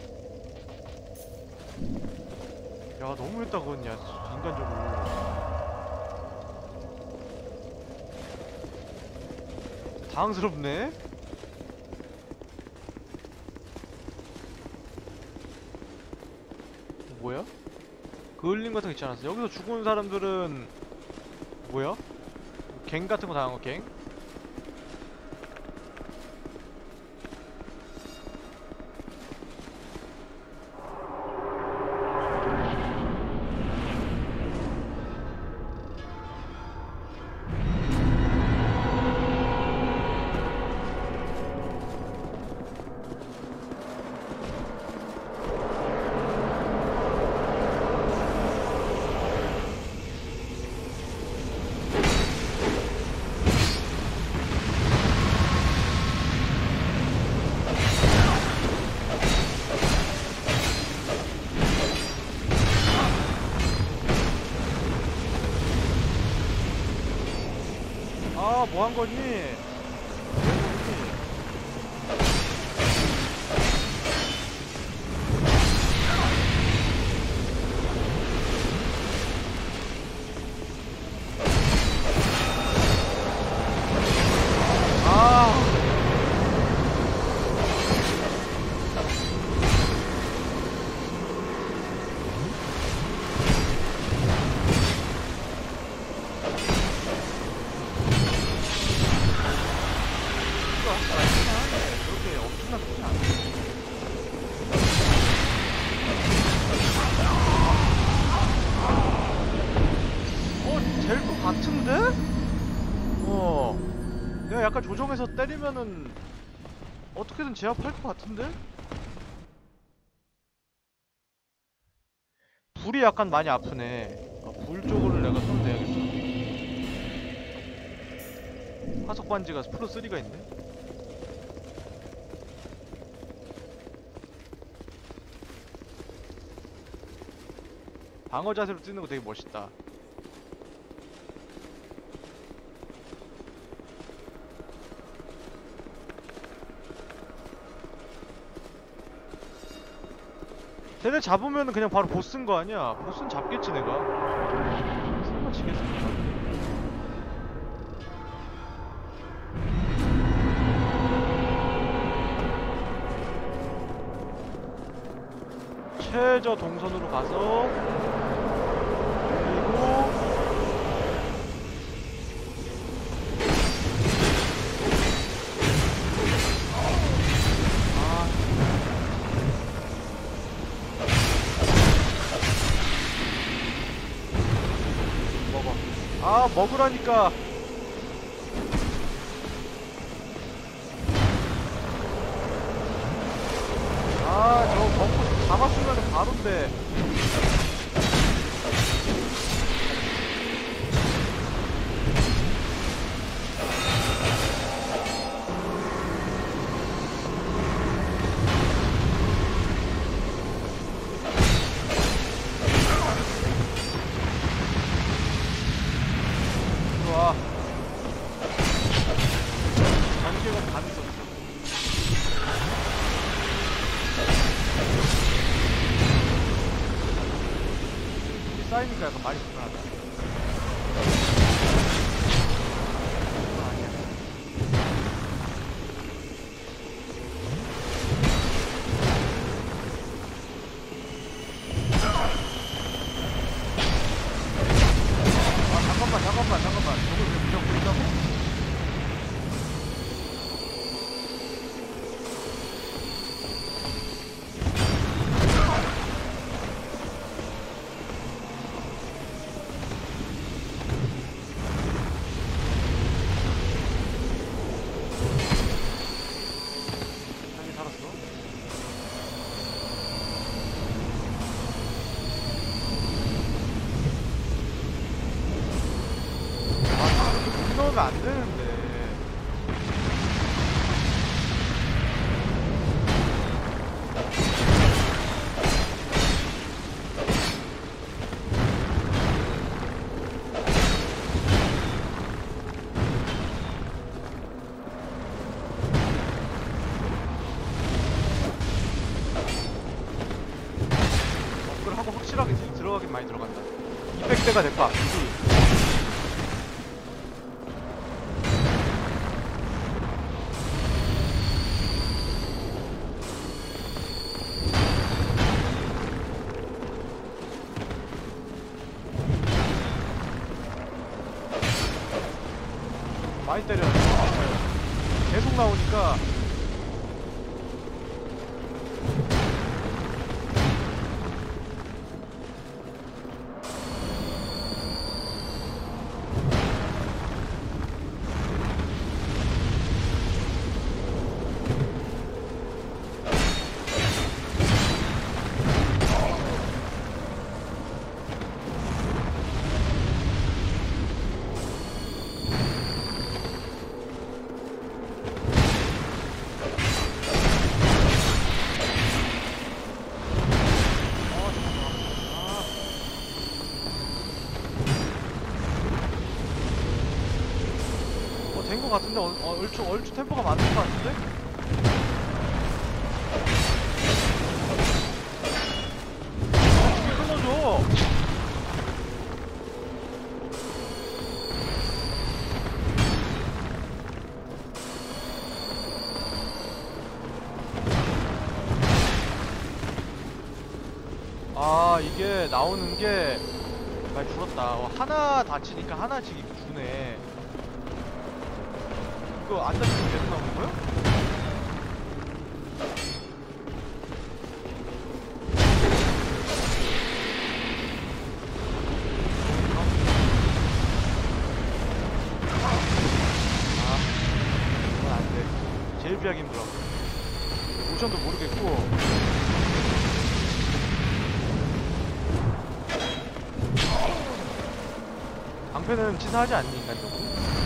Speaker 1: 야, 너무했다, 그건, 야, 인간적으로. 당황스럽네? 뭐야? 그을림 같은 거 있지 않았어? 여기서 죽은 사람들은 뭐야? 갱 같은 거 당한 거, 갱? 아, 뭐 한 거니? 될 것 같은데? 내가 약간 조정해서 때리면은 어떻게든 제압할 것 같은데? 불이 약간 많이 아프네. 불 쪽으로 내가 손을 대야겠어. 화석 반지가 프로 3가 있네. 방어 자세로 뛰는 거 되게 멋있다. 쟤네 잡으면은 그냥 바로 보스인 거 아니야? 보스는 잡겠지 내가. 설마 지겠습니까? 최저 동선으로 가서 그리고 먹으라니까. 저거 먹고 잡았으면 바로인데. 좋아. 단계가 반 있었어. 쌓이니까 약간 많이 불편하다. 아니야. 잠깐만. 저걸 왜 무적 부린다고? 자기 살았어? 못 넣으면 안 되는데. 업글 하고 확실하게 들어가긴 많이 들어간다. 200대가 될까? 많이 때려. 계속 나오니까. 된 거 같은데 얼추 템포가 맞는 거 같은데? 이게 끊어줘. 이게 나오는 게 많이 줄었다. 하나 다치니까 하나씩 주네. 이거 안 다치면 계속 나오는 거야? 준비하기 힘들어. 모션도 모르겠고. 방패는 치사하지 않니, 인간적으로?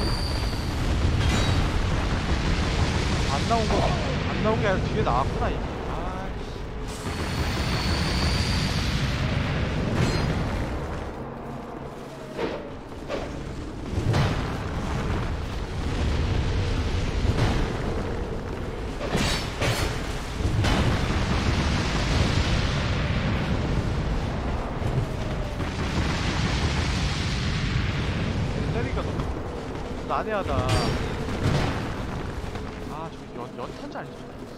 Speaker 1: 안 나온 게 아니라 뒤에 나왔구나, 이미. 아이씨. 때리기가 너무 난해하다. 아, 저거 연탄자 아니지?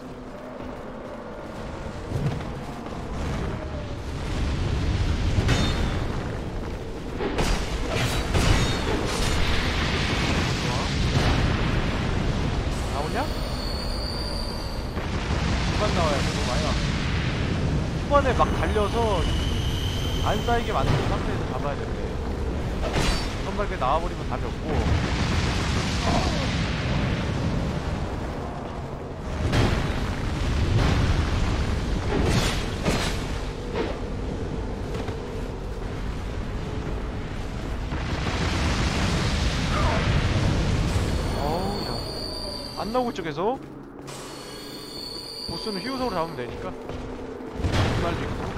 Speaker 1: 나오냐? 중간 나와야 돼. 너무 많이 나와. 초반에 막 달려서 안 쌓이게 만드는 상태에서 잡아야 되는데 선발게 나와버리면 답이 없고. 어우, 야. 안 나오고 있죠, 계속? 보스는 휴유석으로 잡으면 되니까. 그 말도 있고.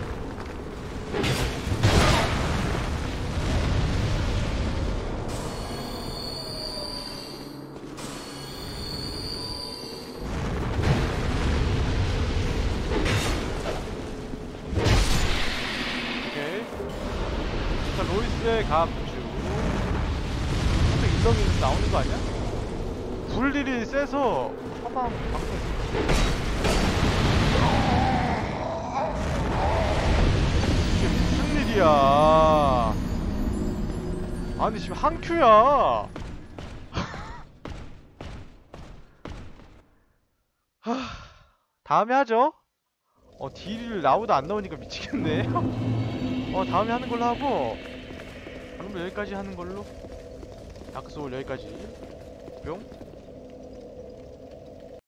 Speaker 1: 오케이. 자, 로이스의 감주. 근데 일렁이 나오는 거 아니야? 불일이 세서 화방 방패. 이게 무슨 일이야? 아니 지금 한 큐야. 다음에 하죠. 딜 나오다 안 나오니까 미치겠네. 다음에 하는 걸로 하고. 그럼 여기까지 하는 걸로. 다크소울 여기까지. 뿅.